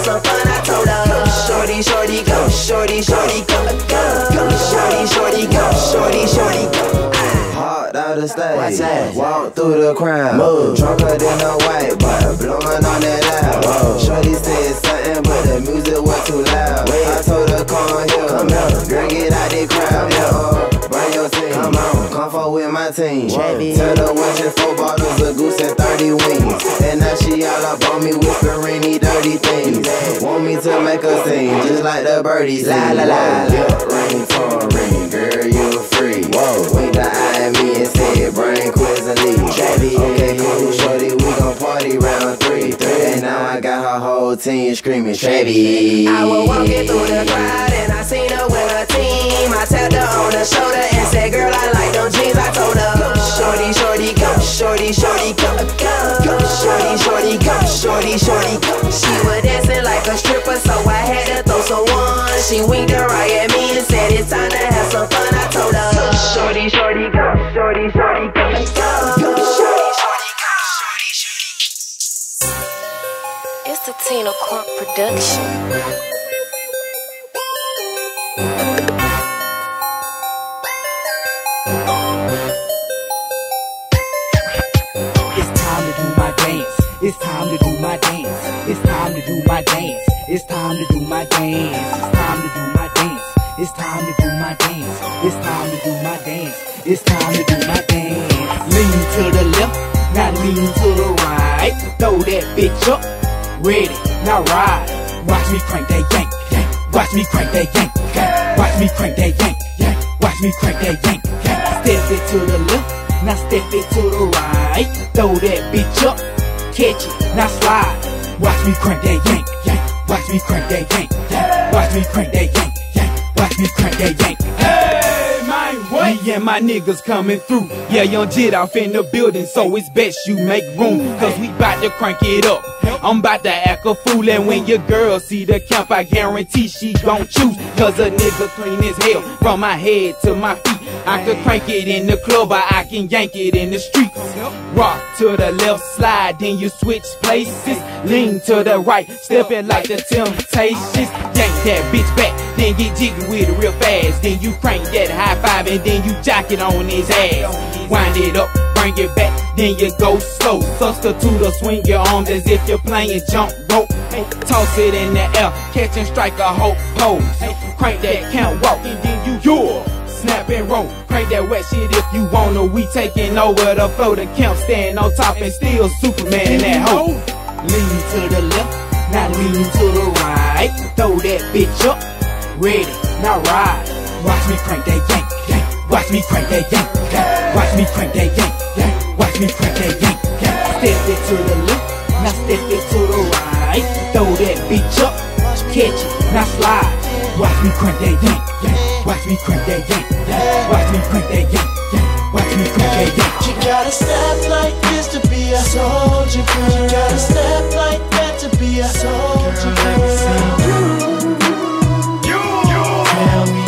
Speaker 13: have some fun, I told her. Go, shorty, shorty, go, shorty, shorty, go, go, go, shorty, shorty, go, shorty, shorty, go.
Speaker 19: Hard out the stage, walk through the crowd, move, drunker than a white boy, blowing on that loud. Shorty said something, but the music was too loud. I told her come here, girl, get out the crowd. Bring your team, come forward with my team. Tell her what your 4 bottles of goose and 30 wings. And now she all up on me whispering these dirty things. Want me to make her sing, just like the birdies. La la la, lip ring, tongue ring, girl you free. Wink the eye at me and said bring quiz and leave. Okay, cool, shorty, we gon' party round 3. And now I got her whole team screaming Chevy.
Speaker 13: I was walking through the crowd and I seen her with her team. I tapped her on the shoulder and said, girl, I like them jeans. I told her, go, shorty, shorty, go, shorty, shorty, go, go, go, shorty, shorty, go, shorty, shorty, go. She was dancing like a stripper, so I had to throw some one. She winked her right at me and said, it's time to have some fun. I told her, go, shorty, shorty, go, shorty, shorty, go, go, go, shorty, shorty, go, shorty, shorty.
Speaker 20: It's the Tina Crump production.
Speaker 5: It's time to do my dance. It's time to do my dance. It's time to do my dance. It's time to do my dance. It's time to do my dance. It's time to do my dance. It's time to do my dance. Lean to the left, now lean to the right. Throw that bitch up, ready, now ride. Watch me crank that yank, yank. Watch me crank that yank, yank. Watch me crank that yank, yank. Watch me crank that yank, yank. Step it to the left, now step it to the right. Throw that bitch up, catch it, now slide. Watch me crank that yank, yank. Watch me crank that yank, yank. Watch me crank that yank, yank. Watch me crank that yank. Hey, man, what? Me and my niggas coming through. Yeah, young Jit off in the building, so it's best you make room, cause we bout to crank it up. I'm about to act a fool, and when your girl see the camp, I guarantee she gon' choose. Cause a nigga clean as hell, from my head to my feet. I can crank it in the club, or I can yank it in the streets. Rock to the left, slide, then you switch places. Lean to the right, stepping like the Temptations. Yank that bitch back, then get jiggy with it real fast. Then you crank that high five, and then you jock it on his ass. Wind it up, bring it back, then you go slow. Substitute or swing your arms as if you're playing jump rope. Toss it in the air, catch and strike a whole pose. Crank that count walk, and then you snap and roll. Crank that wet shit if you wanna. We taking over the flow. The camp stand on top and still Superman in that hoe. Lean to the left, now lean to the right. Throw that bitch up, ready, now ride. Watch me crank that yank, yank. Watch me crank that yank, yank. Watch me crank that yank, yank. Watch me crank that yank, yank. Step it to the left, now step it to the right. Throw that bitch up, catch it, now slide. Watch me crank that yank, yank. Watch me crank that yank, yank. Watch me crank that yank, yank. Watch me crank that yank.
Speaker 6: You gotta step like this to be a soldier girl. You gotta step like that to be a soldier girl. Tell me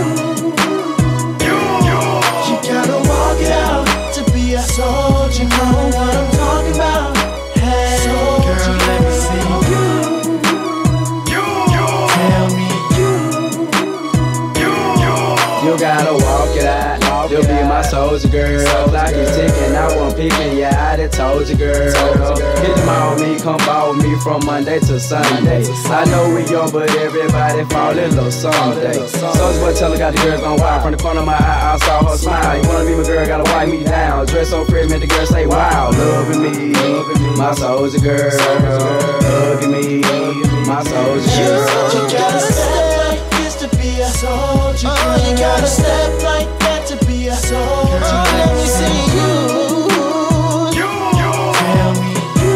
Speaker 6: you gotta walk it out to be a soldier. Know what I'm talking about? Hey, soldier, let me see you.
Speaker 21: You gotta walk it out. You'll be my soldier girl. Like it's ticking, I won't picking. Yeah, I done told you, girl. Hit them on me, come ball with me from Monday to Sunday. I know we young, but everybody fall in love someday. Soulja Boy tell her got the girls on wild. From the corner of my eye, I saw her smile. You wanna be my girl, gotta wipe me down. Dress so pretty, make the girl say wow. Loving me, my soldier girl. Hugging me, my soldier girl.
Speaker 6: You gotta step like this to be a soldier girl. You gotta step like that to be a soldier girl. Let me see you. Tell me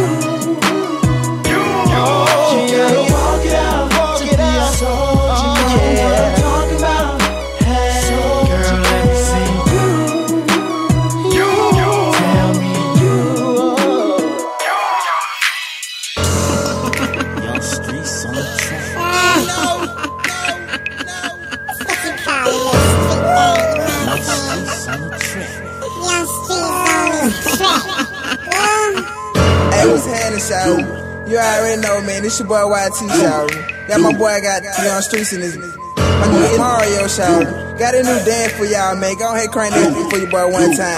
Speaker 6: you gotta walk it out to be a soldier girl. Know what I'm talking about? Hey, soldier, let me see you. Tell me
Speaker 22: Young streets on the track.
Speaker 23: Hey, what's happening, show?
Speaker 2: You already know, man. This your boy YT, shout. Got my boy got Young Streets in his. My nigga Mario, shout. Got a new dance for y'all, man. Go ahead, crank that for your boy one time.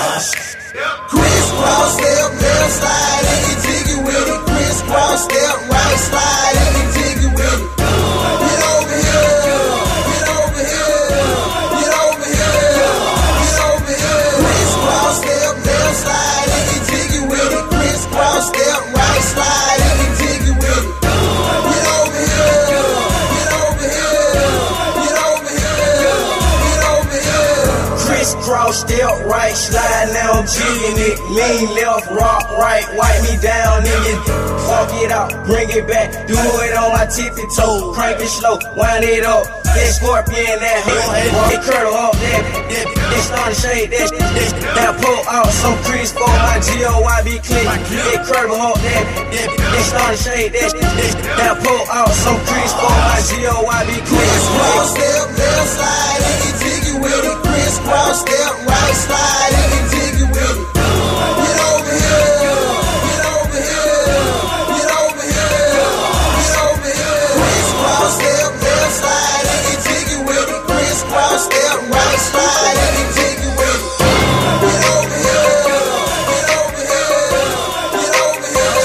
Speaker 6: Crisscross step, left slide, and you jiggy with it. Crisscross step, right slide, and you jiggy with it. Get over here, get over here, get over here, get over here. Crisscross step, left slide, and you jiggy with it. Crisscross step, right slide, and you jiggy with it. Get over here, get over here, get over here, get over here.
Speaker 11: Crisscross step, right slide, now I'm jigging it. Lean left, rock right, wipe me down, nigga. Fuck it out, bring it back, do it on my tippy toe. Crank it slow, wind it up. That scorpion, that hoe, it curdle up, that start to shade, that pull out some crease for my GOYB click. It curdle up, that start to shade, that pull out some crease for my GOYB click.
Speaker 6: Crisscross step, left slide, and you jiggy with it. Crisscross step, right slide, and you jiggy with it. Get over here, get over here, get over here, get over here. Crisscross step, left slide, and you jiggy with it. Crisscross step, right slide, and you jiggy with it. Get over here, get over here, get over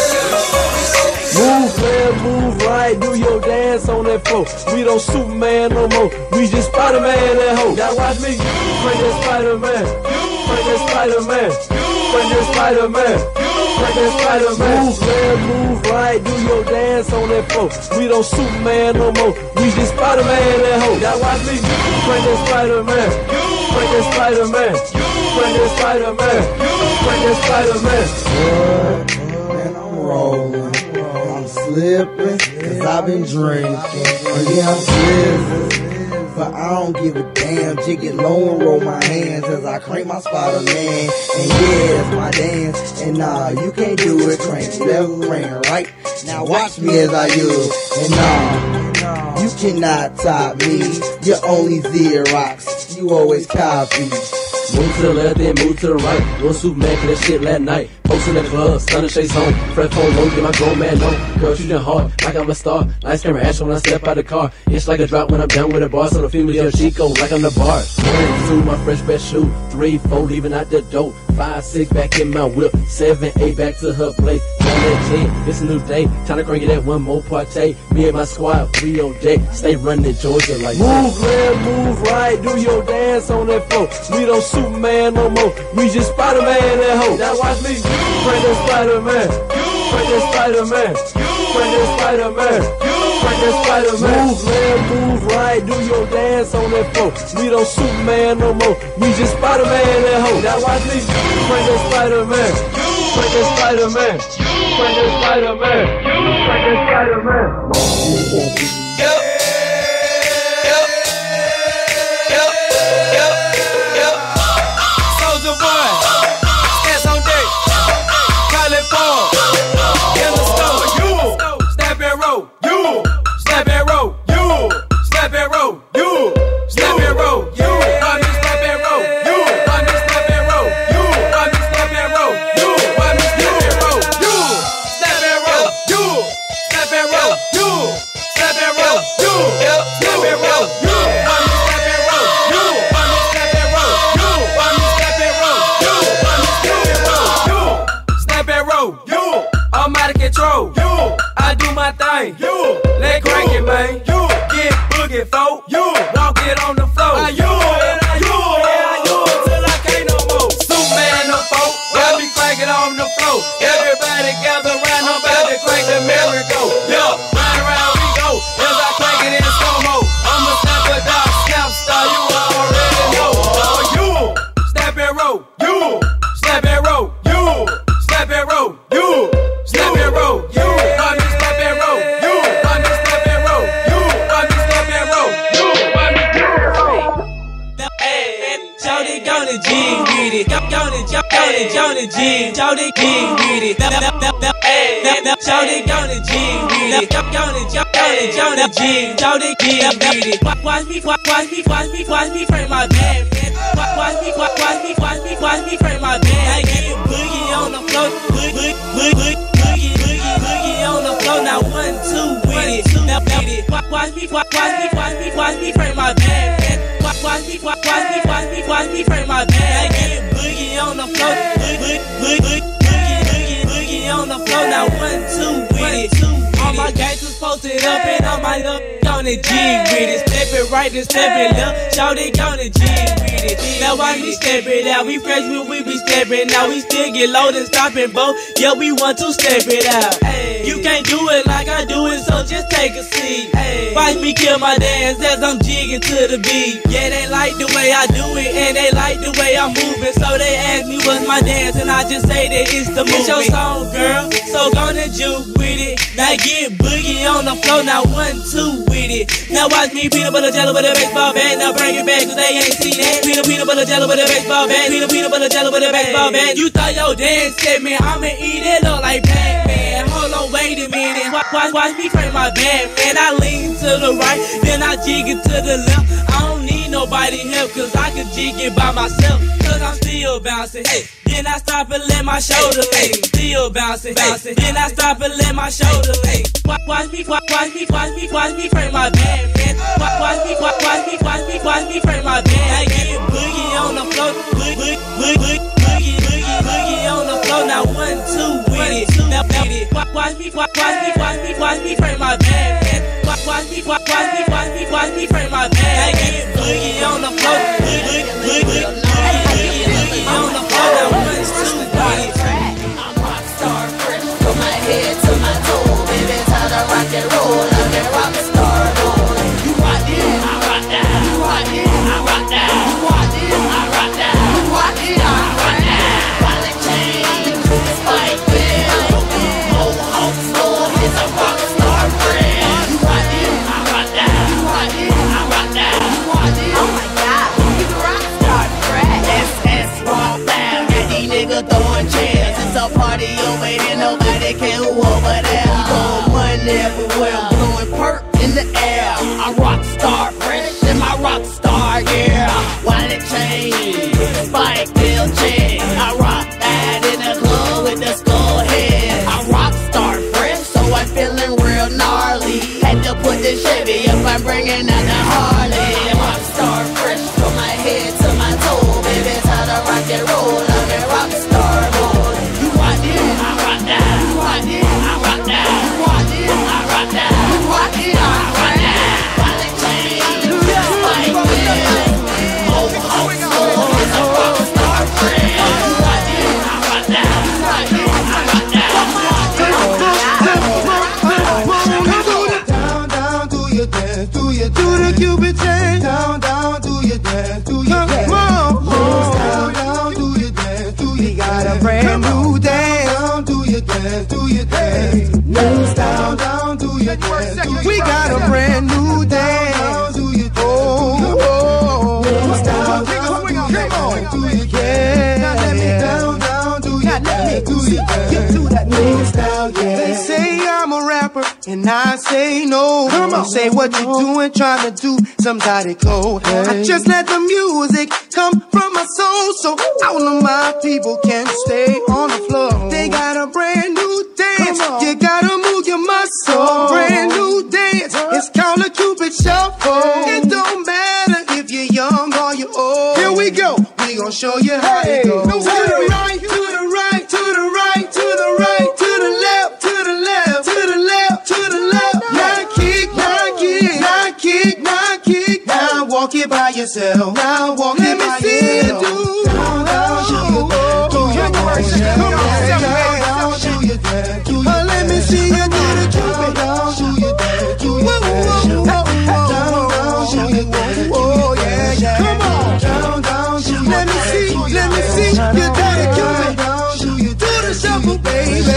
Speaker 6: here.
Speaker 8: Move left, move right, do your dance on that floor. We don't Superman no more, we just Spider-Man that hoe. Now watch me, bring that Spider-Man, bring that Spider-Man, bring that Spider-Man, bring that Spider-Man. Move left, move right, do your dance on that floor. We don't Superman no more, we just Spider-Man that hoe. Now watch me, bring that Spider-Man, bring that Spider-Man, bring that Spider-Man, bring that Spider-Man.
Speaker 10: Man, I'm rolling. I'm slipping, cause I've been drinking. Yeah, I'm slipping, but I don't give a damn. Jig it low and roll my hands as I crank my Spider-Man. And yeah, it's my dance. And nah, you can't do it. Crank left, crank right. Now watch me as I use. And nah, you cannot top me. You're only Xerox. You always copy.
Speaker 3: Move to the left, then move to the right. Doing Superman for that shit last night. Post in the club, stunning shades home. Fresh phone low, get my grown man on. Girl, shooting hard, like I'm a star. Nice camera action when I step out the car. It's like a drop when I'm down with a bar. So the female Yo Chico, like I'm the bar. 1, 2, my fresh best shoe. 3, 4, leaving out the dope. 5, 6, back in my whip. 7, 8, back to her place. 10, it's a new day. Time to crank it at one more party. Me and my squad, we on deck. Stay running Georgia like that.
Speaker 8: Move left, move right, do your dance on that floor. We don't Superman no more, we just Spider-Man that hoe. Now watch me, bring that Spider-Man, bring that Spider-Man, bring that Spider-Man, bring that Spider-Man. Move left, move right, do your dance on that floor. We don't Superman no more, we just Spider-Man that hoe. Now watch me, bring that Spider-Man, bring that Spider-Man, bring that Spider-Man, bring that Spider-Man.
Speaker 23: Let crank it, man. Get boogie, folk. Walk it on the floor. Till I can't no more. Superman, no folk. Got me cranking on the floor. Everybody gather around, I'm about to crank the merry-go. Round around we go. As I crank it in slow-mo. I'm a snapper dog, snap star. You already know. Snap and roll. Snap and roll. Snap and roll. Snap and roll. Johnny G, Johnny G with it. Johnny Johnny G with it. Johnny G, Johnny G with it. Watch me frame my bag. Watch me frame my bag. I get boogie on the floor, boogie on watch me frame my band, man. Watch me frame my band. I get boogie on the floor, boogie on the floor. Now 1, 2 with it. All my gangsters posted up and all my up on the G with it. Step it right and step it left, shout it on the G with it. Now watch me step it out. We fresh when we be stepping out. We still get low and stopping both. Yeah, we want to step it out. You can't do it like I do it, so just take a seat. Watch me kill my dance as I'm jigging to the beat. Yeah, they like the way I do it and they like the way I'm moving. So they ask me what's my dance and I just say that it's the movie. It's your song, girl, so gonna juke with it. Now get boogie on the floor, now 1, 2 with it. Now watch me peanut butter jelly with a baseball bat. Now bring it back cause they ain't seen that. Peanut butter jelly with a baseball bat. Peanut butter jelly with a baseball bat. You thought your dance set, man, I'ma eat it up like Pac-Man. Hold on, wait a minute. Watch me frame my band, man. I lean to the right, then I jig it to the left. I don't need nobody help cause I can jig it by myself. Cause I'm still bouncing. Hey, then I stop and let my shoulder lean. Still bouncing. Then I stop and let my shoulder lean. Watch me frame my band, man. Watch me frame my band. I get boogie on the floor, boogie on the floor. Now 1, 2 with it. Now beat it. Watch me frame my band, man. Watch me frame my band. I get boogie on the floor, boogie on the floor. Now 1, 2 with it.
Speaker 1: I'm rockstar fresh from my head to my toe. Baby, time to rock and roll. I'm that rockstar boy. You rock it, I rock that. You rock it, I rock that. You rock it, I rock that. You rock it, I rock that. Wallet chain, spike bill, mohawk store is a rockstar friend. You rock it, I rock that. You rock it, I rock that. You rock it. Oh my God, he's a rockstar friend. SS rock down, got these niggas throwing chairs. It's a party over here, nobody care who over there. We throwing money everywhere, blowing perk in the air. I'm rockstar fresh in my rockstar gear. Wallet chain, spike bill chain. I rock that in the club with the skull head. I'm rockstar fresh, so I'm feeling real gnarly. Had to put the Chevy up, I'm bringing out the Harley. Rockstar fresh from my head to my toe. Baby, time to rock and roll. I'm a rockstar boy. You rock it, I rock that. You rock it, I rock that. You rock it, I rock that. You rock it, I rock that. Wallet chain, spike bill, mohawk store is a rockstar friend. You rock it, I rock that. You rock it, I rock that.
Speaker 7: Down, do your dance, do the Cupid chain. Down, do your dance, do your dance. Down, do your dance, do your dance. We got a brand new dance. Down, do your dance, do your dance. Down, do your dance. We got a brand new dance. Down, do your dance. Oh, down, do your dance, do your dance. Now let me down, do your dance, do your dance. Get to that new style, yeah. They say I'm a rapper, and I say no. Come on, say what you doing, trying to do somebody go. I just let the music come from my soul, so all of my people can stay on the floor. They got a brand new dance, you gotta move your muscle. Brand new dance, it's called a Cupid Shuffle. It don't matter if you're young or you're old. Here we go, we gon' show you how it goes. To the right, to the right, to the right, to the right, to the left, to the left, to the left, to the left. Now kick, now kick, now kick, now kick. Now walk it by yourself. Now walk it by yourself. Down, do your dance, do your dance. Let me see you do the Cupid. Down, do your dance, do your dance. Down, do your dance. Oh yeah. Come on. Down, let me see you do the Cupid. Do the shuffle, baby.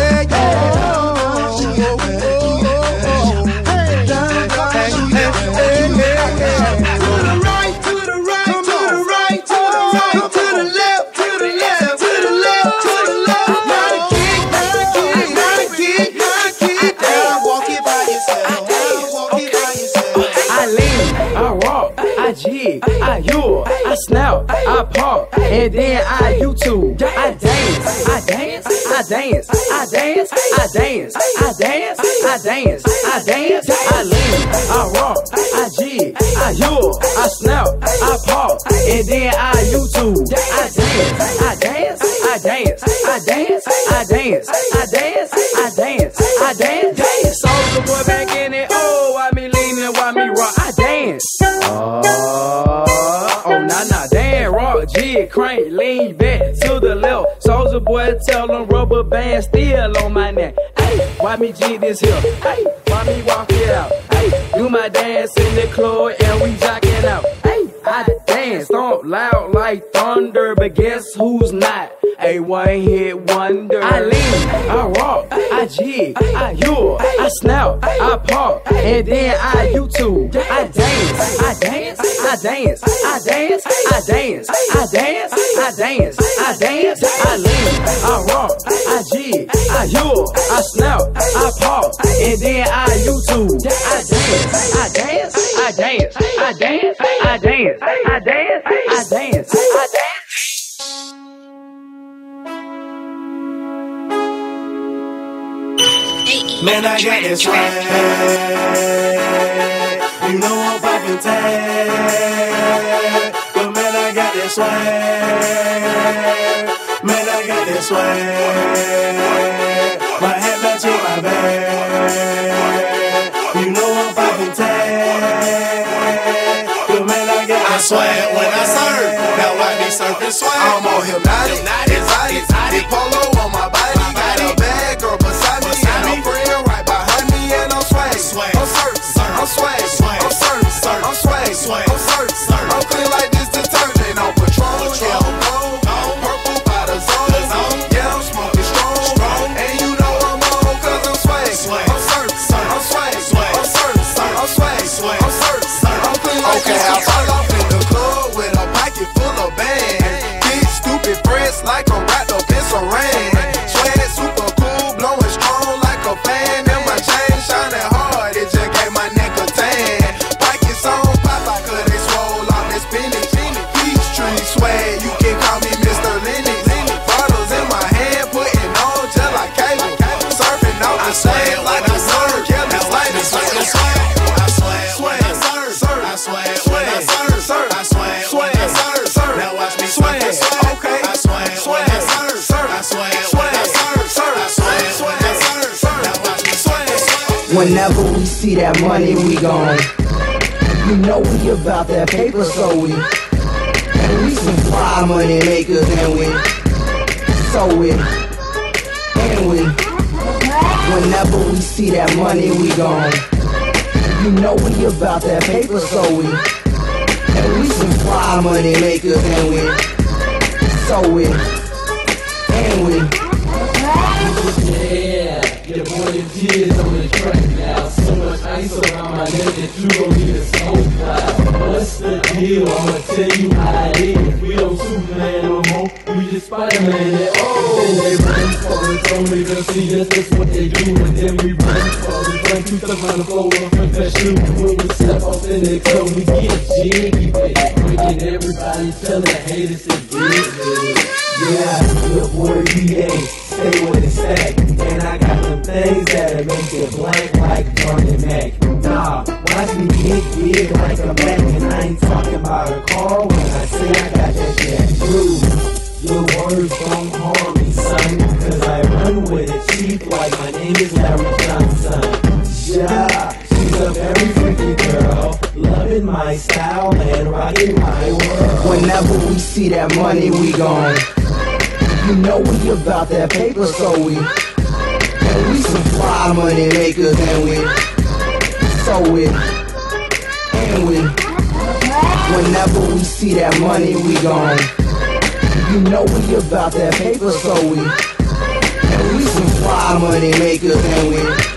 Speaker 23: I yule, I snout, I pop, and then I YouTube. I dance, I dance, I dance, I dance, I dance, I dance, I dance, I lean, I rock, I jig, I yule, I snap, I pop, and then I YouTube. I dance, I dance, I dance, I dance, I dance, I dance, I dance, I dance. Soulja Boy back in it, oh, why me leaning, why me rock? I dance. Oh, nah, damn, rock, jig, crank, lean back to the left. Soulja Boy tell them rubber band still on my neck. Hey, why me jig this here? Hey, why me walk it out? Hey, do my dance in the club and we jocking out. Hey, I dance, stomp loud like thunder, but guess who's not? A one-hit wonder. I lean, I rock, I jig, I yule, I snap, I pop, and then I YouTube. I dance, I dance, I dance, I dance, I dance, I dance, I dance, I dance. I lean, I rock, I jig, I yule, I snap, I pop, and then I YouTube. I dance, I dance, I dance, I dance, I dance, I dance, I dance, I dance.
Speaker 4: Man, I got this swag. You know I'm poppin' tag. But man, I got this swag. Man, I got this swag. My hat matching my bag. You know I'm poppin' tag. But man, I got this swag.
Speaker 11: When I serve, now I be surfing swag. I'm on hypnotic, exotic, polo on my body. Got a bad girl beside me, and a friend right behind me, and I'm swag. I'm surf, I'm swag, I'm surf, I'm swag, I'm surf, I'm clean like this detergent on Patron, yellow, purple by the zone. Yeah, I'm smoking strong, and you know I'm on 'cause I'm swag. I'm surf, I'm swag, I'm surf, I'm swag, I'm surf, I'm clean like this. Okay, I fall off in the club with a pocket full of bands. Big stupid friends like I'm wrapped up in saran. Swag super cool, blowing strong like a fan. And my chain shining hard, it just gave my neck a tan. Pockets on Popeye 'cause they swole off that spinach. Peachtree swag, you can call me Mr. Lennox. Bottles in my hand, putting on just like cable. Surfing off the sand like I serve. Kelly's like the swag. I swag when I serve. I swag when I serve. I swag when I serve. Now watch me swag. Okay. I swag when I serve. I swag when I serve. I swag when I serve. Now watch me swag.
Speaker 13: Whenever we see that money, we gone. You know we about that paper, so we some fly money makers, and we whenever we see that money, we gone. You know we about that paper, so we some fly money makers, and we
Speaker 3: Yeah, your boy is tears on the track now. So much ice around my neck that you gon' need a smoke cloud. What's the deal? I'ma tell you how it is. We don't Superman no more, we just Spider-Man. And then they run for us, only to see us, that's what they do. And then we run for us, run 2 steps on the floor and professional. When we step off in the club, we get jiggy with it. Breaking everybody, telling the haters to get it. Yeah, the boy PA, stay with the stack. And I got them things that'll make you blank like Johnny Mac. Nah, watch me get big like a Mac. And I ain't talking about a car when I say I got that shit. True, your words don't harm me, son. 'Cause I run with it cheap like my name is Larry Johnson. Yeah, she's a very freaky girl, loving my style and rocking my world.
Speaker 13: Whenever we see that money, we gone. You know we about that paper, so we some fly money makers, and whenever we see that money, we gone. You know we about that paper, so we some fly money makers, and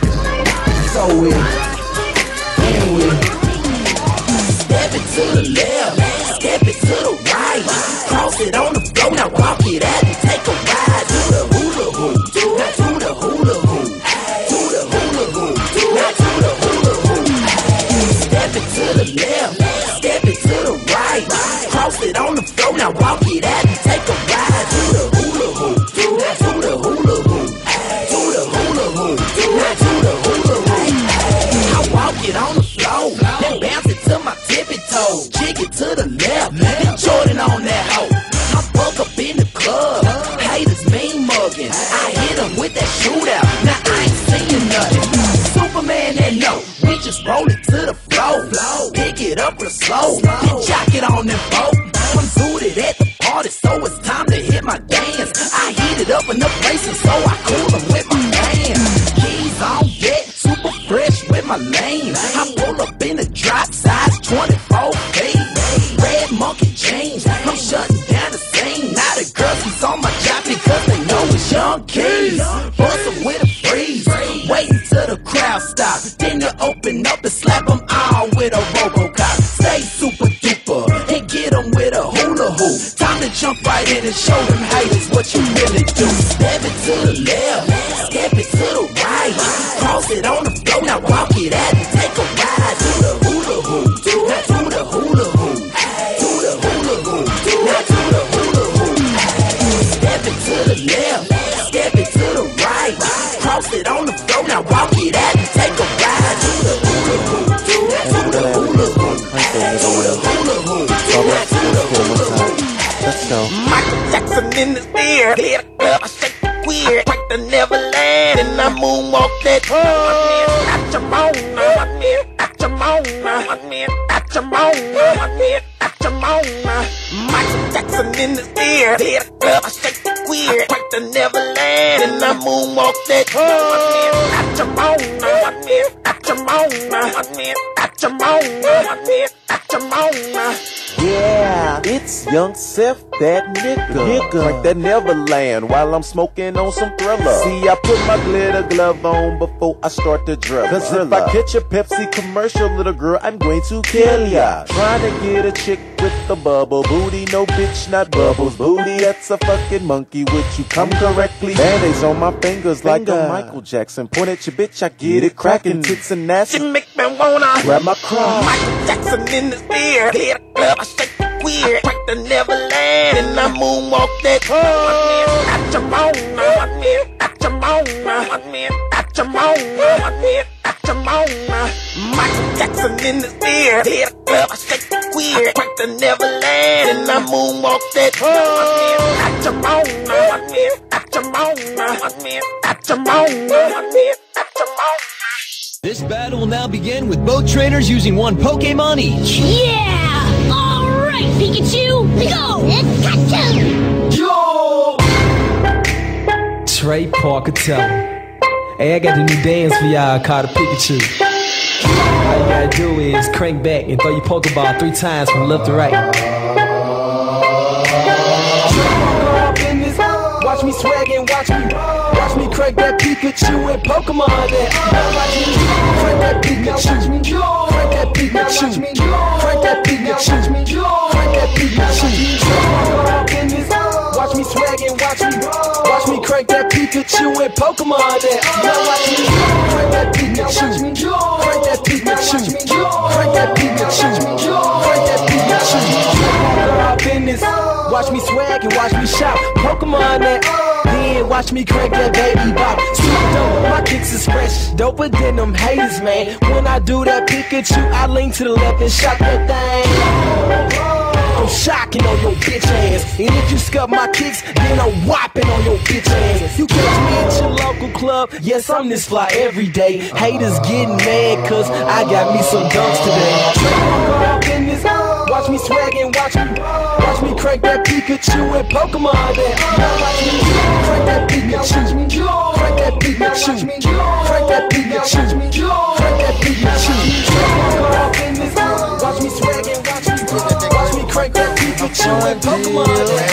Speaker 1: Step it to the left, step it to the right. Cross it on the floor, now walk it out and take a ride. Do the hula hoop, now do the hula hoop. Do the hula hoop, now do the hula hoop. Step it to the left, step it to the right. Cross it on the floor, now walk it out and take a ride. Do the hula hoop, now do the hula hoop. Do the hula hoop, now do the hula hoop. take it to the left. Then Jordan on that hoe. I fuck up in the club. Haters mean mugging. I hit them with that shootout. Now I ain't seeing nothing. Superman that know. We just roll it to the floor. Pick it up real slow. Then jock it on them folk. I'm suited at the party, so it's time to hit my dance. I heat it up in the places, so I cool them with my hands. Keys on deck, super fresh with my lane. I pull up in the drop size 24 feet. Red monkey jeans, I'm shutting down the scene. Now the girls is on my job because they know it's Young Keys. Bust them with a freeze, waiting till the crowd stop. Then you open up and slap them all with a Robocop. Stay super duper and get them with a hula hoop. Time to jump right in and show them haters what you really do. Step it to the left, step it to the right. Cross it on the floor, now walk it out and take a ride. Do the hula hoop, now do the hula hoop. Do the hula hoop, now do the hula hoop. Step it to the left, step it to the right. Cross it on the floor, now walk it out and take a ride. Do the hula hoop, now do the hula hoop. Do the hula hoop, now do the hula hoop.
Speaker 9: Let's go.
Speaker 11: Michael Jackson in the ear. Hit a club, I shake it weird. Like the Neverland, and I moonwalk that. At your mona, at your mona, at your mona, at your mona. Michael Jackson in the ear. Hit a club, I shake it weird. Like the Neverland, and I moonwalk that. At your mona, at your mona, at your mona, at your mona.
Speaker 8: Yeah, it's Young Seth, that nigga. Like that Neverland while I'm smoking on some Thriller. See, I put my glitter glove on before I start to drill. Cause if I catch a Pepsi commercial, little girl, I'm going to kill ya. Trying to get a chick with the bubble booty. No bitch, not bubbles booty. That's a fucking monkey. Would you come correctly? Band-aids on my fingers like a Michael Jackson. Point at your bitch, I get it cracking. Tits and ass.
Speaker 11: She make me wanna
Speaker 8: grab my crotch.
Speaker 11: Michael Jackson in the ear. Hit a club, I shake it weird. Like the Neverland, and I moonwalk that. At your mona, at your mona, at your mona, at your mona. Michael Jackson in the ear. Hit a club, I shake it weird. Like the Neverland, and I moonwalk that. At your mona, at your mona, at your mona, at your mona.
Speaker 12: This battle will now begin with both trainers using one Pokemon each.
Speaker 18: Yeah! Alright, Pikachu, go! Pikachu!
Speaker 12: Yo! Trey Parker-Teller. Hey, I got the new dance for y'all called the Pikachu. All you gotta do is crank back and throw your Pokeball 3 times from left to right. Watch me swag and watch me crank that Pikachu and Pokemon that. Watch me crank that Pikachu, crank that Pikachu, crank that Pikachu, crank that Pikachu. Watch me swag and watch me crank that Pikachu and Pokemon that. Watch me crank that Pikachu, crank that Pikachu, crank that Pikachu, crank that Pikachu. Watch me swag and watch me shout Pokemon that. Then watch me crank that baby bop. Super dope, my kicks is fresh, doper than them haters, man. When I do that Pikachu, I lean to the left and shot that thing. I'm shocking on your bitch ass. And if you scub my kicks, then I'm whopping on your bitch ass. You catch me at your local club, yes, I'm this fly every day. Haters getting mad cause I got me some dunks today. Watch me swag and watch me crank that Pikachu and Pokemon that. Watch me crank that Pikachu, crank that Pikachu, crank that Pikachu, crank that Pikachu. Watch me swag and watch me crank that Pikachu and Pokemon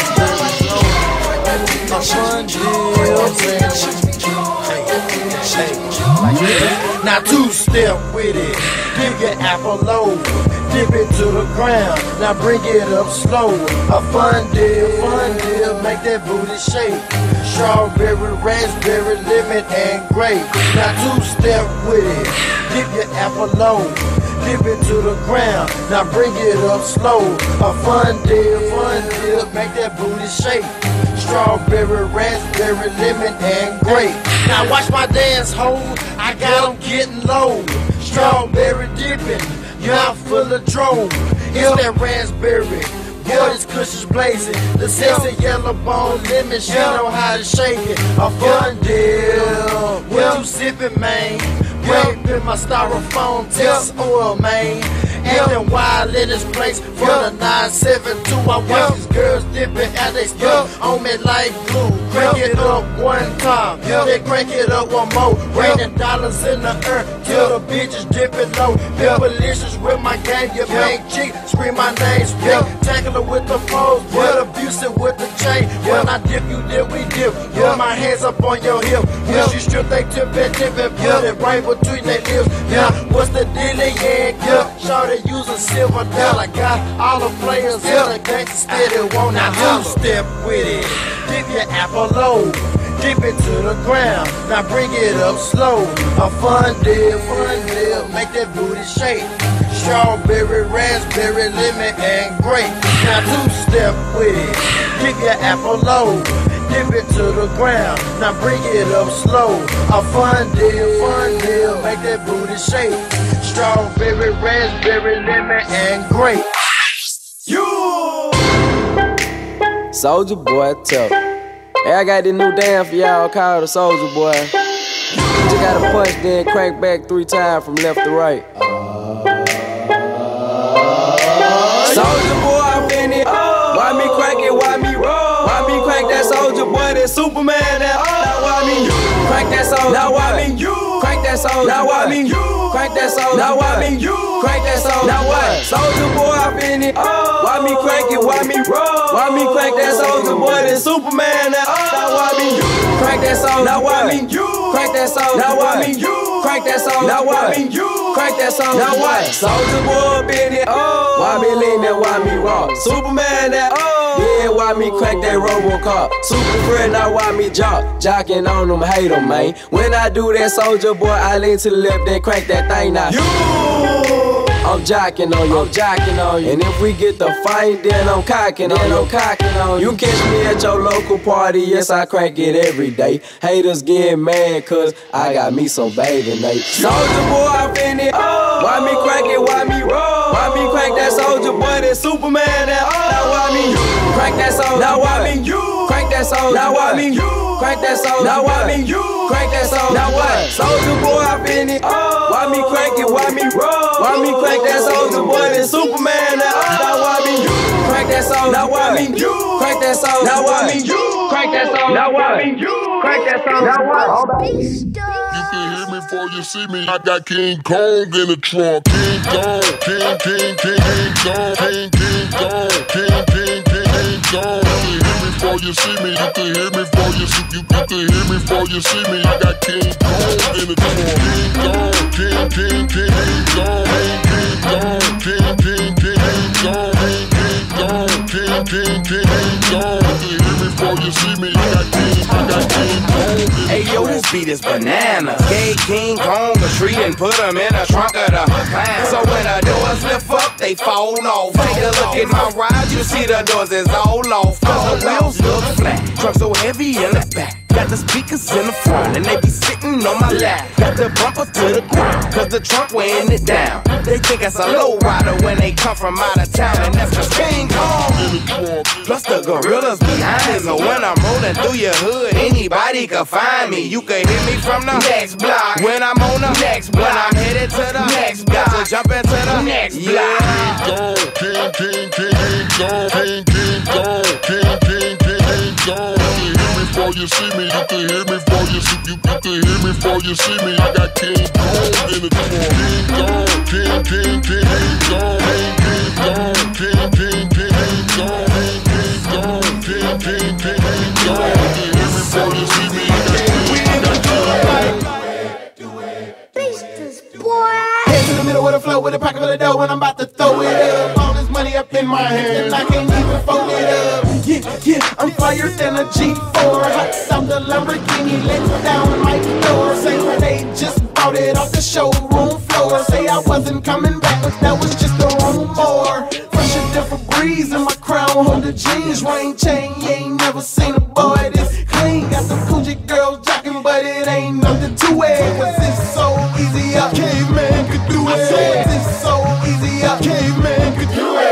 Speaker 11: that. Now two-step with it, give your apple low, dip it to the ground, now bring it up slow. A fun deal, make that booty shake. Strawberry, raspberry, lemon, and grape. Now two-step with it, give your apple low, dip it to the ground, now bring it up slow. A fun deal, make that booty shake. Strawberry, raspberry, lemon, and grape. Now watch my dance hold, I got them getting low. Strawberry dipping, yeah, I'm full of drone.
Speaker 9: It's that raspberry. Boy, this cushion's blazing. The sexy yellow bone lemon, she know how to shake it. A fun deal. What you sippin', man? Wrapped in my styrofoam test oil, man. Acting wild in this place from the 972. I watch these girls dipping and they stuck on me like glue. Crank it up one time, then crank it up one more. Raining dollars in the earth till the bitches dipping low. Pepperlicious with my gang, your main chick scream my name, spectacular with the foes, but abusive with the chain. When I dip, you dip, we dip. Put my hands up on your hip. When she strip, they tip and put it right between their lips. Yeah, what's the dealie? Yeah, shawty use a silver dollar. Got all the players in the gang steady wanna two-step with it. Dip your apple low, dip it to the ground. Now bring it up slow. A fun deal, make that booty shake. Strawberry, raspberry, lemon, and grape. Now two-step with it. Dip your apple low, dip it to the ground. Now bring it up slow. A fun deal, make that booty shake. Strawberry, raspberry, lemon, and grape.
Speaker 6: You
Speaker 21: Soulja Boy tough. Hey, I got this new dance for y'all called the Soulja Boy. You just gotta punch, then crank back 3 times from left to right. Soulja Boy, I'm in it. Why me crank it? Why me roll? Why me crank that Soulja Boy? That Superman? That now why me crank that Soulja? Now why me crank that Soulja? Now why me crank that Soulja? Now why me crank that Soulja? Now what? Soulja Boy, I'm in it. Why me crank it? Why me roll? Why me crank that Soulja Boy? That Superman? That now why me crank that Soulja? Now why me crank that Soulja? Now why me crank that Soulja? Now why me crank that Soulja? Now what? Soulja Boy, been it. Why me lean that? Why me rock? Superman? That yeah, why me crank that RoboCop? Super friend, now why me jocking on them, hate them, man. When I do that Soulja Boy, I lean to the left, then crank that thing now. I'm jocking on you, And if we get the fight, then I'm cocking on you, You catch me at your local party, yes, I crank it every day. Haters get mad, cause I got me some baby Nate. Soulja Boy, I'm in it. Why me crank it? Why me roll? Why me crank that Soulja Boy? That Superman? That now why me crank that Soulja? Now why me crank that Soulja? Now why me crank that Soulja? Now why me crank that Soulja? Now what? Soulja Boy, I'm in it. Why me crank it? Why me roll? Why me crank that Soulja Boy? That Superman? Now why me crank that Soulja? Now why me crank that Soulja? Now why me crank that Soulja? Now why me crank that Soulja? Now what?
Speaker 14: You can hear me before you see me. I got King Kong in the trunk. King Kong, King Kong, King Kong, King Kong. You can hear me before you see me. You can hear me before you see. You can hear me before you see me. I got King Kong in the trunk. King Kong, King Kong, King Kong, King Kong, King Kong. You can hear me before you see me. I got King Kong.
Speaker 11: Hey yo, this beat is banana. Gay King Kong a tree and put him in the trunk of the clown. So when the doors lift up, they fall off. Take a look at my ride, you see the doors is all off. Cause the wheels look flat, truck so heavy in the back. Got the speakers in the front and they be sitting on my lap. Got the bumper to the ground, cause the trunk weighing it down. They think it's a low rider when they come from out of town, and that's just King Kong. Plus the gorillas behind me, so when I'm rolling through your hood, anybody can find me. You can hit me from the next block when I'm on the next block. When I'm headed to the next block, so jump into the next block.
Speaker 14: King Kong, before you see me, you can hear me before you see. You can hear me before you see me. I got King Kong in the trunk. King Kong, King Kong. You can hear me before you see me.
Speaker 7: Head to the middle with a flow, with a pocket full of dough, and I'm about to throw it up. All this money up in my hand, and I can't even fold it up. Yeah, I'm flyer than a G4. Hot stop the Lamborghini, let down my door. Say they just bought it off the showroom floor. Say I wasn't coming back, but that was just a rumor. Fresh a different breeze in my crown, hold the jeans, rain chain. You ain't never seen a boy this clean. Got the Fuji girls jocking, but it ain't nothing to it. Cause it's so easy, a caveman could do it. It's so easy, a caveman could do it.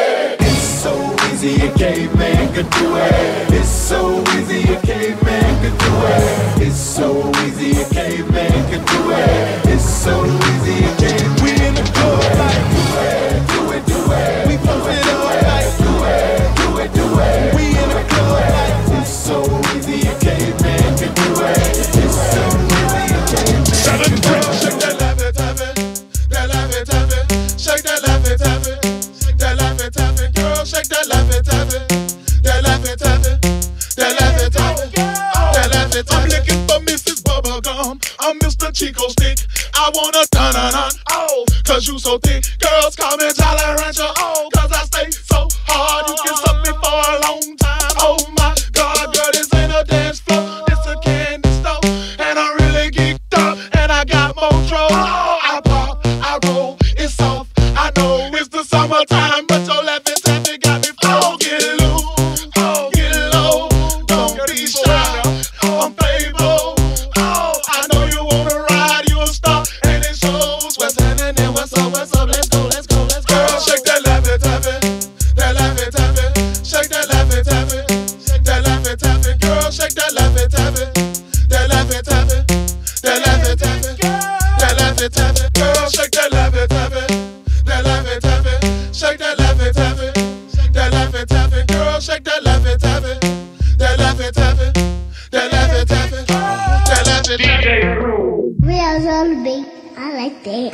Speaker 15: caveman could do it. It's so easy, a caveman could do it. It's so easy, a caveman could do it. It's so easy, a caveman. We in the club like do it, do it, do it. We pump it up like do it, do it, do it. We in the club like it's so easy, a caveman could do it. It's so easy, a caveman could do it. Shake that laffy taffy, that laffy taffy. Shake that laffy taffy, that laffy taffy. Girl, shake that laffy taffy, that laffy taffy, that laffy taffy, that laffy taffy. I'm looking for Mrs. Bubblegum. I'm Mr. Chico Stick. I wanna dun-dun-dun, oh, cause you so thick. Girls call me Jolly Rancher, oh, cause I stay so hard. You can suck me for a long time. Oh my God, girl, this ain't a dance floor, it's a candy store. And I'm really geeked up, and I got Motro. Oh, I pop, I roll, it's soft. I know it's the summertime, but your laughing taffy got me oh, get loose, oh, get low. Don't be shy, I'm Fable. Oh, I know you wanna ride, you a star. What's happening? What's up? Let's go, let's go, let's go. Girl, shake that laffy taffy, that laffy taffy. Shake that laffy taffy, that laffy taffy. Girl, shake that laffy taffy, that laffy taffy, that laffy taffy, that laffy taffy. Girl, shake that laffy taffy, that laffy taffy. Shake that laffy taffy, that laffy taffy. Girl, shake that laffy taffy, that laffy taffy, that laffy taffy, that laffy taffy.
Speaker 16: Wheels on the beat. I like that.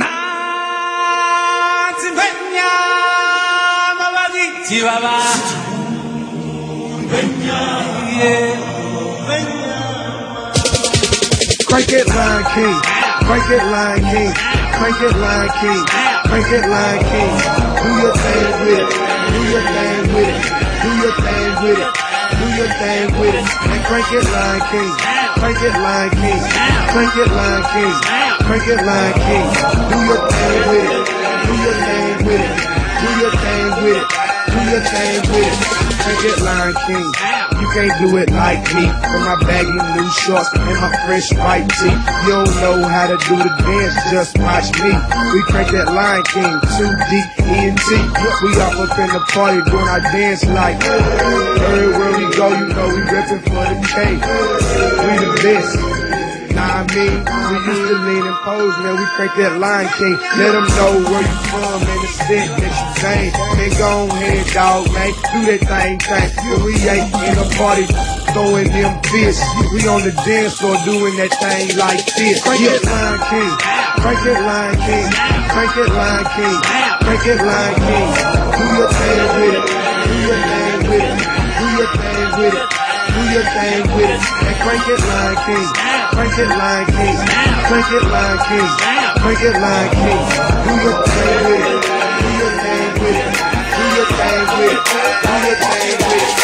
Speaker 8: Crank it, Lion King. Crank it, Lion King. Crank it, Lion King. Crank it, Lion King. Do your thing with it. Do your thing with it. Do your thing with it. Do your thing with it. And crank it, Lion King. Crank it, Lion King. Crank it, Lion King. Crank it, Lion King. Do your thing with it. Do your thing with it. Do your thing with it. Do your thing with it. Crank it, Lion King. You can't do it like me. With my baggy new shorts and my fresh white tee. You don't know how to do the dance, just watch me. We crank that Lion King, 2D-E-N-T. We off up in the party doing our dance like everywhere we go, you know we reppin' for the K. We the best. Nah, I mean, we used to lean and pose, man, we crank that Lion King. Let them know where you from and the set that you sing. Man, go ahead, dog, man, do that thing. When we ain't in a party, throwing them fists. We on the dance floor doing that thing like this. Crank it, Lion King. Crank it, Lion King. Crank it, Lion King. Crank it, Lion King. Do your thing with it. Do your thing with it. Do your thing with it. Do your thing with it. And crank it, Lion King. Crank it, Lion King. Crank it, Lion King. Crank it, Lion King. Do your thing with it. Do your thing with it. Do your thing with it. Do your thing with it.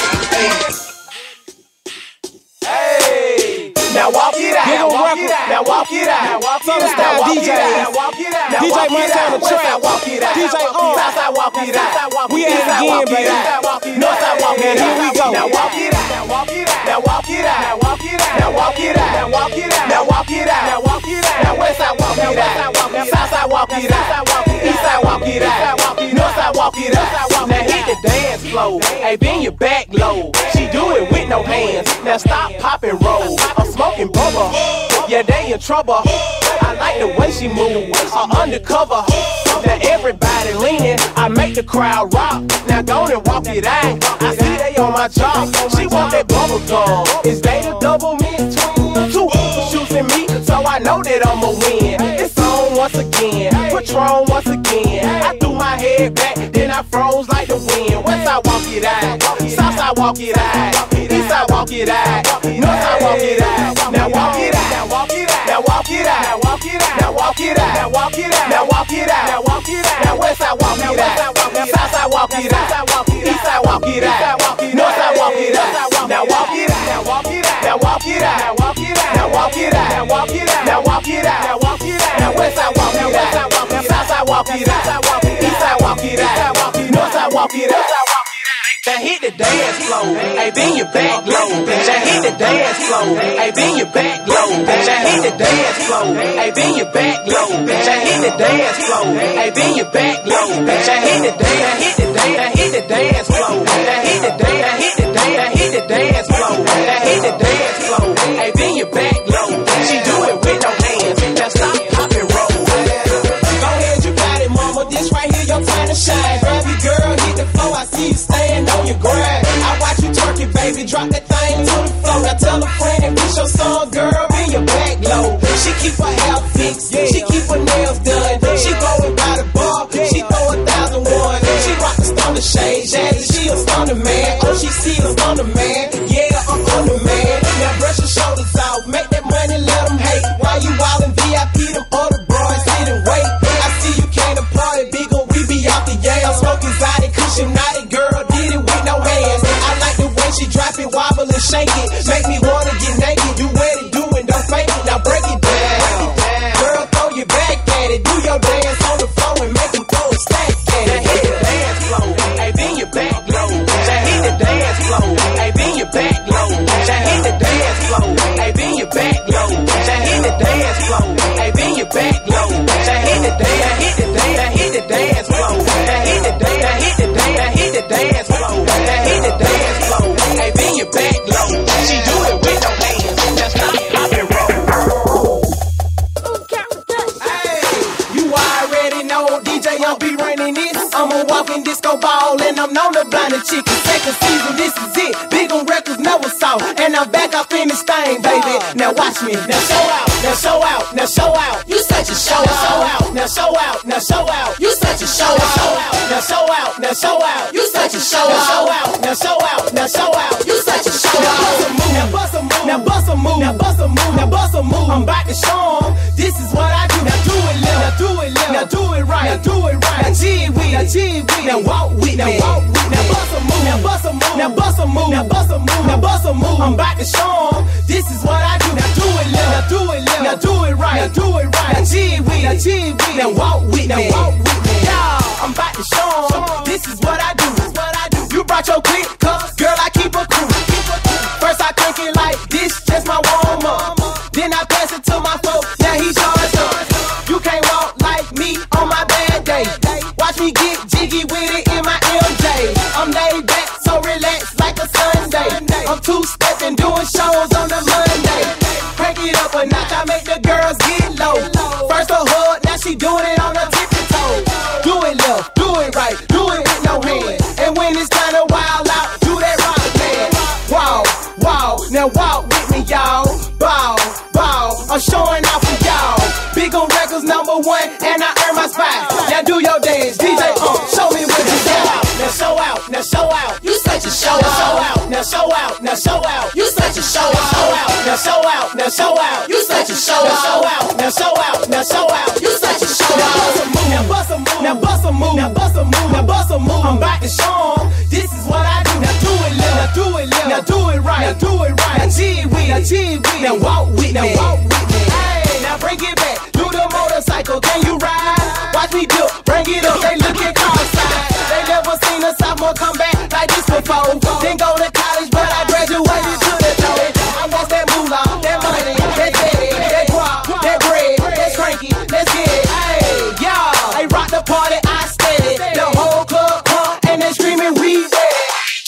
Speaker 6: Hey, now walk it out. Now walk it out. Now walk it out. Now walk it out. Now walk it out. Now walk it out. DJ Montana Trap. Walk it out. DJ on. Southside walk it out. We at it again, baby. Northside walk it out. Here we go. Now walk it out. Now walk it out. Now walk it out. Now walk it out. Now walk it out. Now walk it out. Now walk it out. Now walk it out. Now Westside walk it out. Southside walk it out. Eastside walk it out. Northside walk it out. Now hit the dance floor. Hey, bend your back low. She do it with no hands. Now stop, pop and roll. I'm smoking bubble. Yeah, they in trouble. I like the way she move. Undercover. Now everybody leaning. I make the crowd rock. Now go and walk it out. I see they on my job. She want that bubble gum. Is they the double mint? Two shooting me, so I know that I'ma win. It's on once again. Patron once again. I threw my head back, then I froze like the wind. Westside walk it out. Southside walk it out. Eastside walk it out. Northside walk it out. Now walk it out. Now walk it out. Now walk it out. Now walk it out. Now walk it out. Now walk it out. Now walk it out. Now walk it out. Now Westside walk it out. Southside walk it out. Eastside walk it out. Northside walk it out. Now walk it out. Now walk it out. Now walk it out. Now walk it out. Now walk it out. Now walk it out. Now walk it out. Now walk it out. Now Westside walk it out. Southside walk it out. Eastside walk it out. Northside walk it out. Now hit the dance floor, hey, bend your back low. Now hit the dance floor, hey, bend your back low. Now hit the dance floor, hey, bend your back low. Now hit the dance floor, hey, bend your back low. Now hit the dance floor, now hit the dance floor, now hit the dance. to shine. Grab your girl, hit the floor. I see you staying on your grind. I watch you twerk it, baby. Drop that thing to the floor. Now tell a friend and push your song, girl. Bend your back low. She keep her hair fixed. She keep her nails done. She going by the bar. She throw 1,001. She rock the stoner shade. Jazzy, she a stoner man. Oh, she see a stoner man. Yeah, I'm on the man. Now brush your shoulders out. Make that money, let them hate. While you all in VIP, them other bros sit and wait. I see you came to party, big ol' we be out the yam. Smoking Zodi, cushion naughty girl, did it with no hands. I like the way she drop it, wobble and shake it. Make me wanna get naked. You wet it, do it, don't fake it. Now break it down. Girl, throw your back at it. Do your dance on the floor and make them throw a stack at it. Hit the dance floor, hey, bend your back low. Hit the dance floor, hey, bend your back low. Hit the dance floor, hey, bend your back low. Hit the dance floor, hey, bend your back low. Hit the dance, hit the dance, hit the dance floor. Hit the dance, hit the dance, hit the dance floor. Hit the dance floor, hey, bend your back low. She do it with no hands, just pop and roll. Hey, you already know DJ I'll be running this. I'm a walking disco ball and I'm known to blind the chicken. Second season, this is it. Big on records never saw, and I'm back up in this thing, baby. Now watch me, now show out, now show out, now show out. You such a show out, now show out, now show out. You such a show out, now show out, now show out. You such a show out, now show out, now show out. You such a show out. Now bust a move, now bust a move, now bust a move, now bust a move. I'm about to show 'em. This is what I do. Now do it left, now do it left, now do it right, now do it right. Now G with, now G with, now walk with, now walk with. Now bust a move, now bust a move, now bust a move, now bust a move, now bust a move. I'm about to show 'em. This is what I do. Now do it left, now do it left, now do it right, now do it right. Now G with, now G with, now walk with, now walk with me. Yeah, I'm about to show 'em. This is what I do. You brought your clip, cause girl I keep a crew. First I crank it like this, just my warm up. Then I pass it to my folk, now he charged up. You can't walk like me on my bad day. Watch me get jiggy with it in my MJ. I'm laid back, so relaxed like a Sunday. I'm two-stepping, doing shows on the Monday. Crank it up a notch, I make the girls get low. First a hood, now she doing it on her tippy toe. Do it left, do it right, do it with no hand. And when it's time to wild out, do that rock band. Wow, wow, now walk with me, y'all. Bow, bow, I'm showing off for y'all. Big on records #1, and I earn my spot. Now do your dance, DJ, show me what you got. Now show out, now show out. You such a show out. Now show out, now show out. You such a show out. Now show out, now show out. You such a show out. Now show out, now show out. You such a show out. Now bust a move, now bust a move, now bust a move, now bust a move. I'm about to show 'em. This is what I do. Now do it left, now do it left, now do it right, now do it right. Now G with, now G with, now walk with, now walk with me. Hey, now bring it back. Do the motorcycle, can you ride? Watch me do, bring it up. They looking cross-eyed. They never seen a sophomore come back like this before. Didn't go to college, but I graduated to the door. I want that moolah, that money, that daddy, that guap, that bread, that's cranky, let's get it. Hey, y'all, they rock the party, I steady. The whole club pump and they screaming, we ready.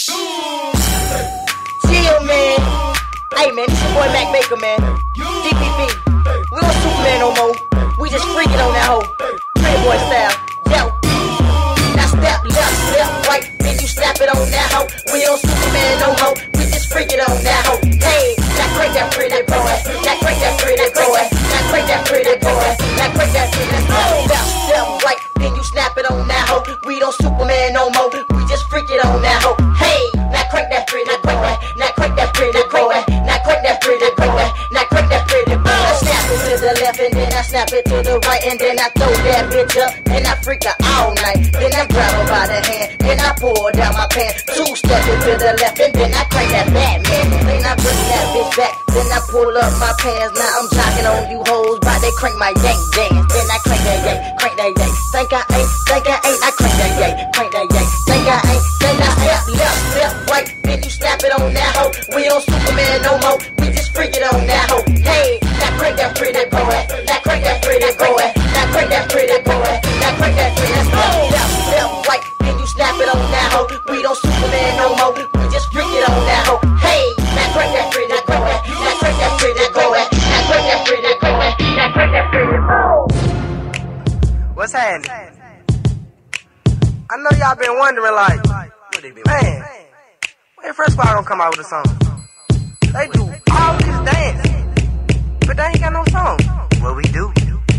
Speaker 17: Chill, man. Hey, man, this your boy Mac Baker, man. DPP. We don't Superman no more. We just freaking on that hoe. Pretty boy style. Yo. Now step left, step right. Then you snap it on that hoe. We don't Superman no more. We just freaking on that hoe. Hey, now crank that pretty boy. Now crank that pretty boy. Now crank that pretty boy. Now crank that pretty boy. Left, step right. Then you snap it on that hoe. We don't Superman no more. We just freaking on that hoe. Hey, now crank that pretty boy. Now crank that pretty boy. Now crank that pretty boy. Now crank that pretty boy. I snap it to the left and then I snap it to the right and then I throw that bitch up and I freak her all night. Then I grab her by the hand and I pull down my pants. Two-step it to the left and then I crank that Batman. Then I bring that bitch back. Then I pull up my pants. Now I'm jocking on you hoes, but they crank my yank dance. Then I crank that yank, crank that yank. Think I ain't, I crank that yank, crank that yank. Think I ain't, step left, step right. Then you snap it on that hoe. We don't Superman no more. We just freak it on that hoe. Hey, now crank that pretty boy. Now crank that pretty boy. Now crank that pretty boy. Now crank that pretty boy. Left, step right. Then you snap it on that hoe. We don't Superman no more. We just freak it on that hoe. Hey, now crank that pretty boy. Now crank that pretty boy. Now crank that pretty boy. Now crank that pretty boy.
Speaker 19: What's happening?
Speaker 5: I know y'all been wondering, like, man, when Fresh Squad don't come out with a song? They do all this dance, but they ain't got no song. What we do?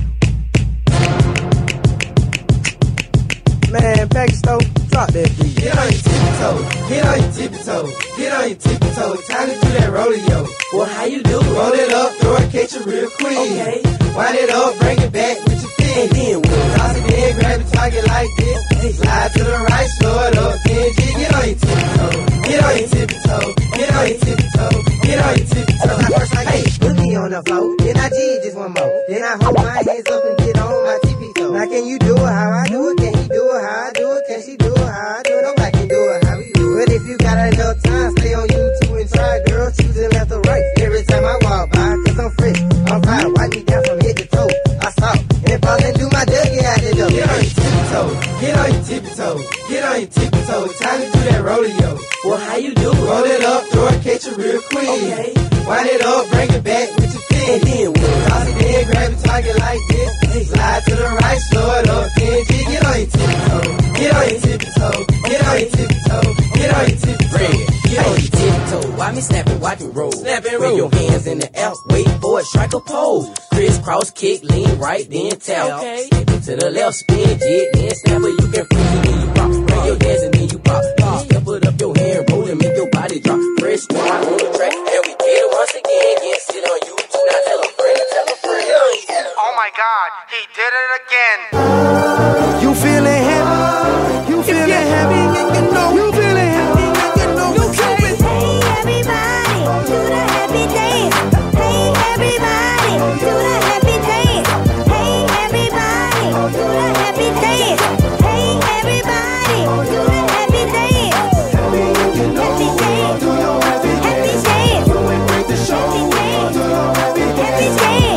Speaker 6: Man, Pakistan, drop that beat.
Speaker 19: Get on your tippy toe, get on your tippy toe, get on your tippy toe. Time to do that rodeo. Well, how you do? Roll it up, throw it, catch it real quick. Okay. Wind it up, bring it back with your feet. And then what? Toss it in, grab the target like this. Slide to the right, slow it up, then get on your tippy toe. Get on your tippy toe, get on your tippy toe, get on your tippy toe. First I get boogie on the floor, then I G just one more. Then I hold my hands up and get on my tippy toe. Now can you do it how I do it? Can he do it how I do it? Can she do it how I do it? Nobody can do it how we do it. But if you got enough time, stay on YouTube and try, girl, choosing left or right. Every time I walk by, cause I'm fresh, I'm fine. Wipe me down from head to toe. I saw, and if I let do my dougie out the door. Get on your tippy toe, get on your tippy toe, get on your tippy toe. Time to do that rodeo. Well, how you do it? Roll it up, throw it, catch it real quick. Okay. Wind it up, bring it back with your feet. And then what? Toss it in, grab the target like this. Slide to the right, slow it up, then get on your tippy toe. Get on your tippy toe, get on your tippy toe, get on your tippy toe.
Speaker 12: Get on your tippy toe, why me snap and watch me roll? Snap and roll. With your hands in the air, wait for it, strike a pose. Crisscross kick, lean right, then tap. Okay. Step it to the left, spin jig, then snap it. You can freeze it, then you rock. Bring your dance and then you pop. Step it up your hand, roll and make your body drop. Fresh Squad on the track, and we get it once again. Get sit on you, now tell a friend, tell a friend.
Speaker 5: Oh my God, he did it again.
Speaker 6: You feeling happy? You feeling happy? And you know you feeling happy. And you know you feeling.
Speaker 16: Hey everybody, do the happy dance. Hey everybody, do the happy dance. Hey everybody, do the happy dance. Hey everybody, do the happy dance. Happy dance, do your happy dance. Do it, break the show. Do your happy dance.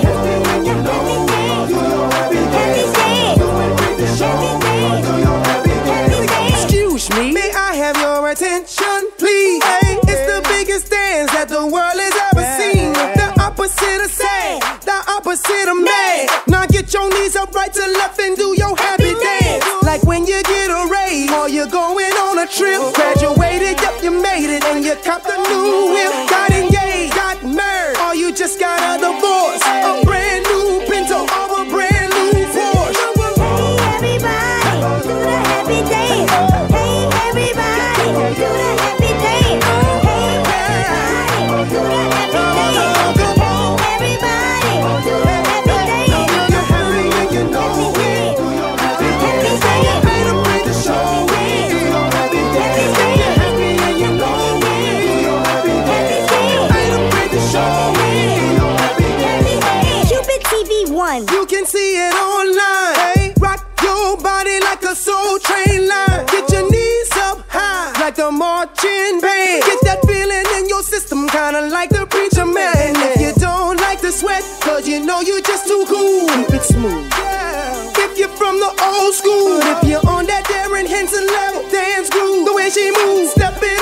Speaker 6: Excuse me, may I have your attention, please? Hey, it's the biggest dance that the world has ever seen. The opposite of sad, the opposite of mad. Now get your knees up right to left and do your happy dance. Like when you get a raise or you're going on a trip. Graduated, yep, you made it, and you copped a new whip. Got engaged, got married, or you just got a divorce. A brand new Pinto or a brand new Porsche.
Speaker 16: Hey everybody, do the happy dance. Hey everybody, do the happy dance. Hey everybody, do the happy dance. Hey everybody, do the happy dance.
Speaker 6: You're happy and you know it.
Speaker 16: Happy dance.
Speaker 6: Pay to break the show. Happy dance. You're happy and you know it. Pay to break the show.
Speaker 16: Cupid TV 1.
Speaker 6: You can see it online. Hey, rock your body like a soul train line. Get your knees up high like the marching band. Get that feeling in your system, kinda like the preacher man. And if you don't like the sweat, cause you know you just too cool, keep it smooth. Yeah. If you're from the old school, if you're on that Darren Henson level, dance groove, the way she moves, step in.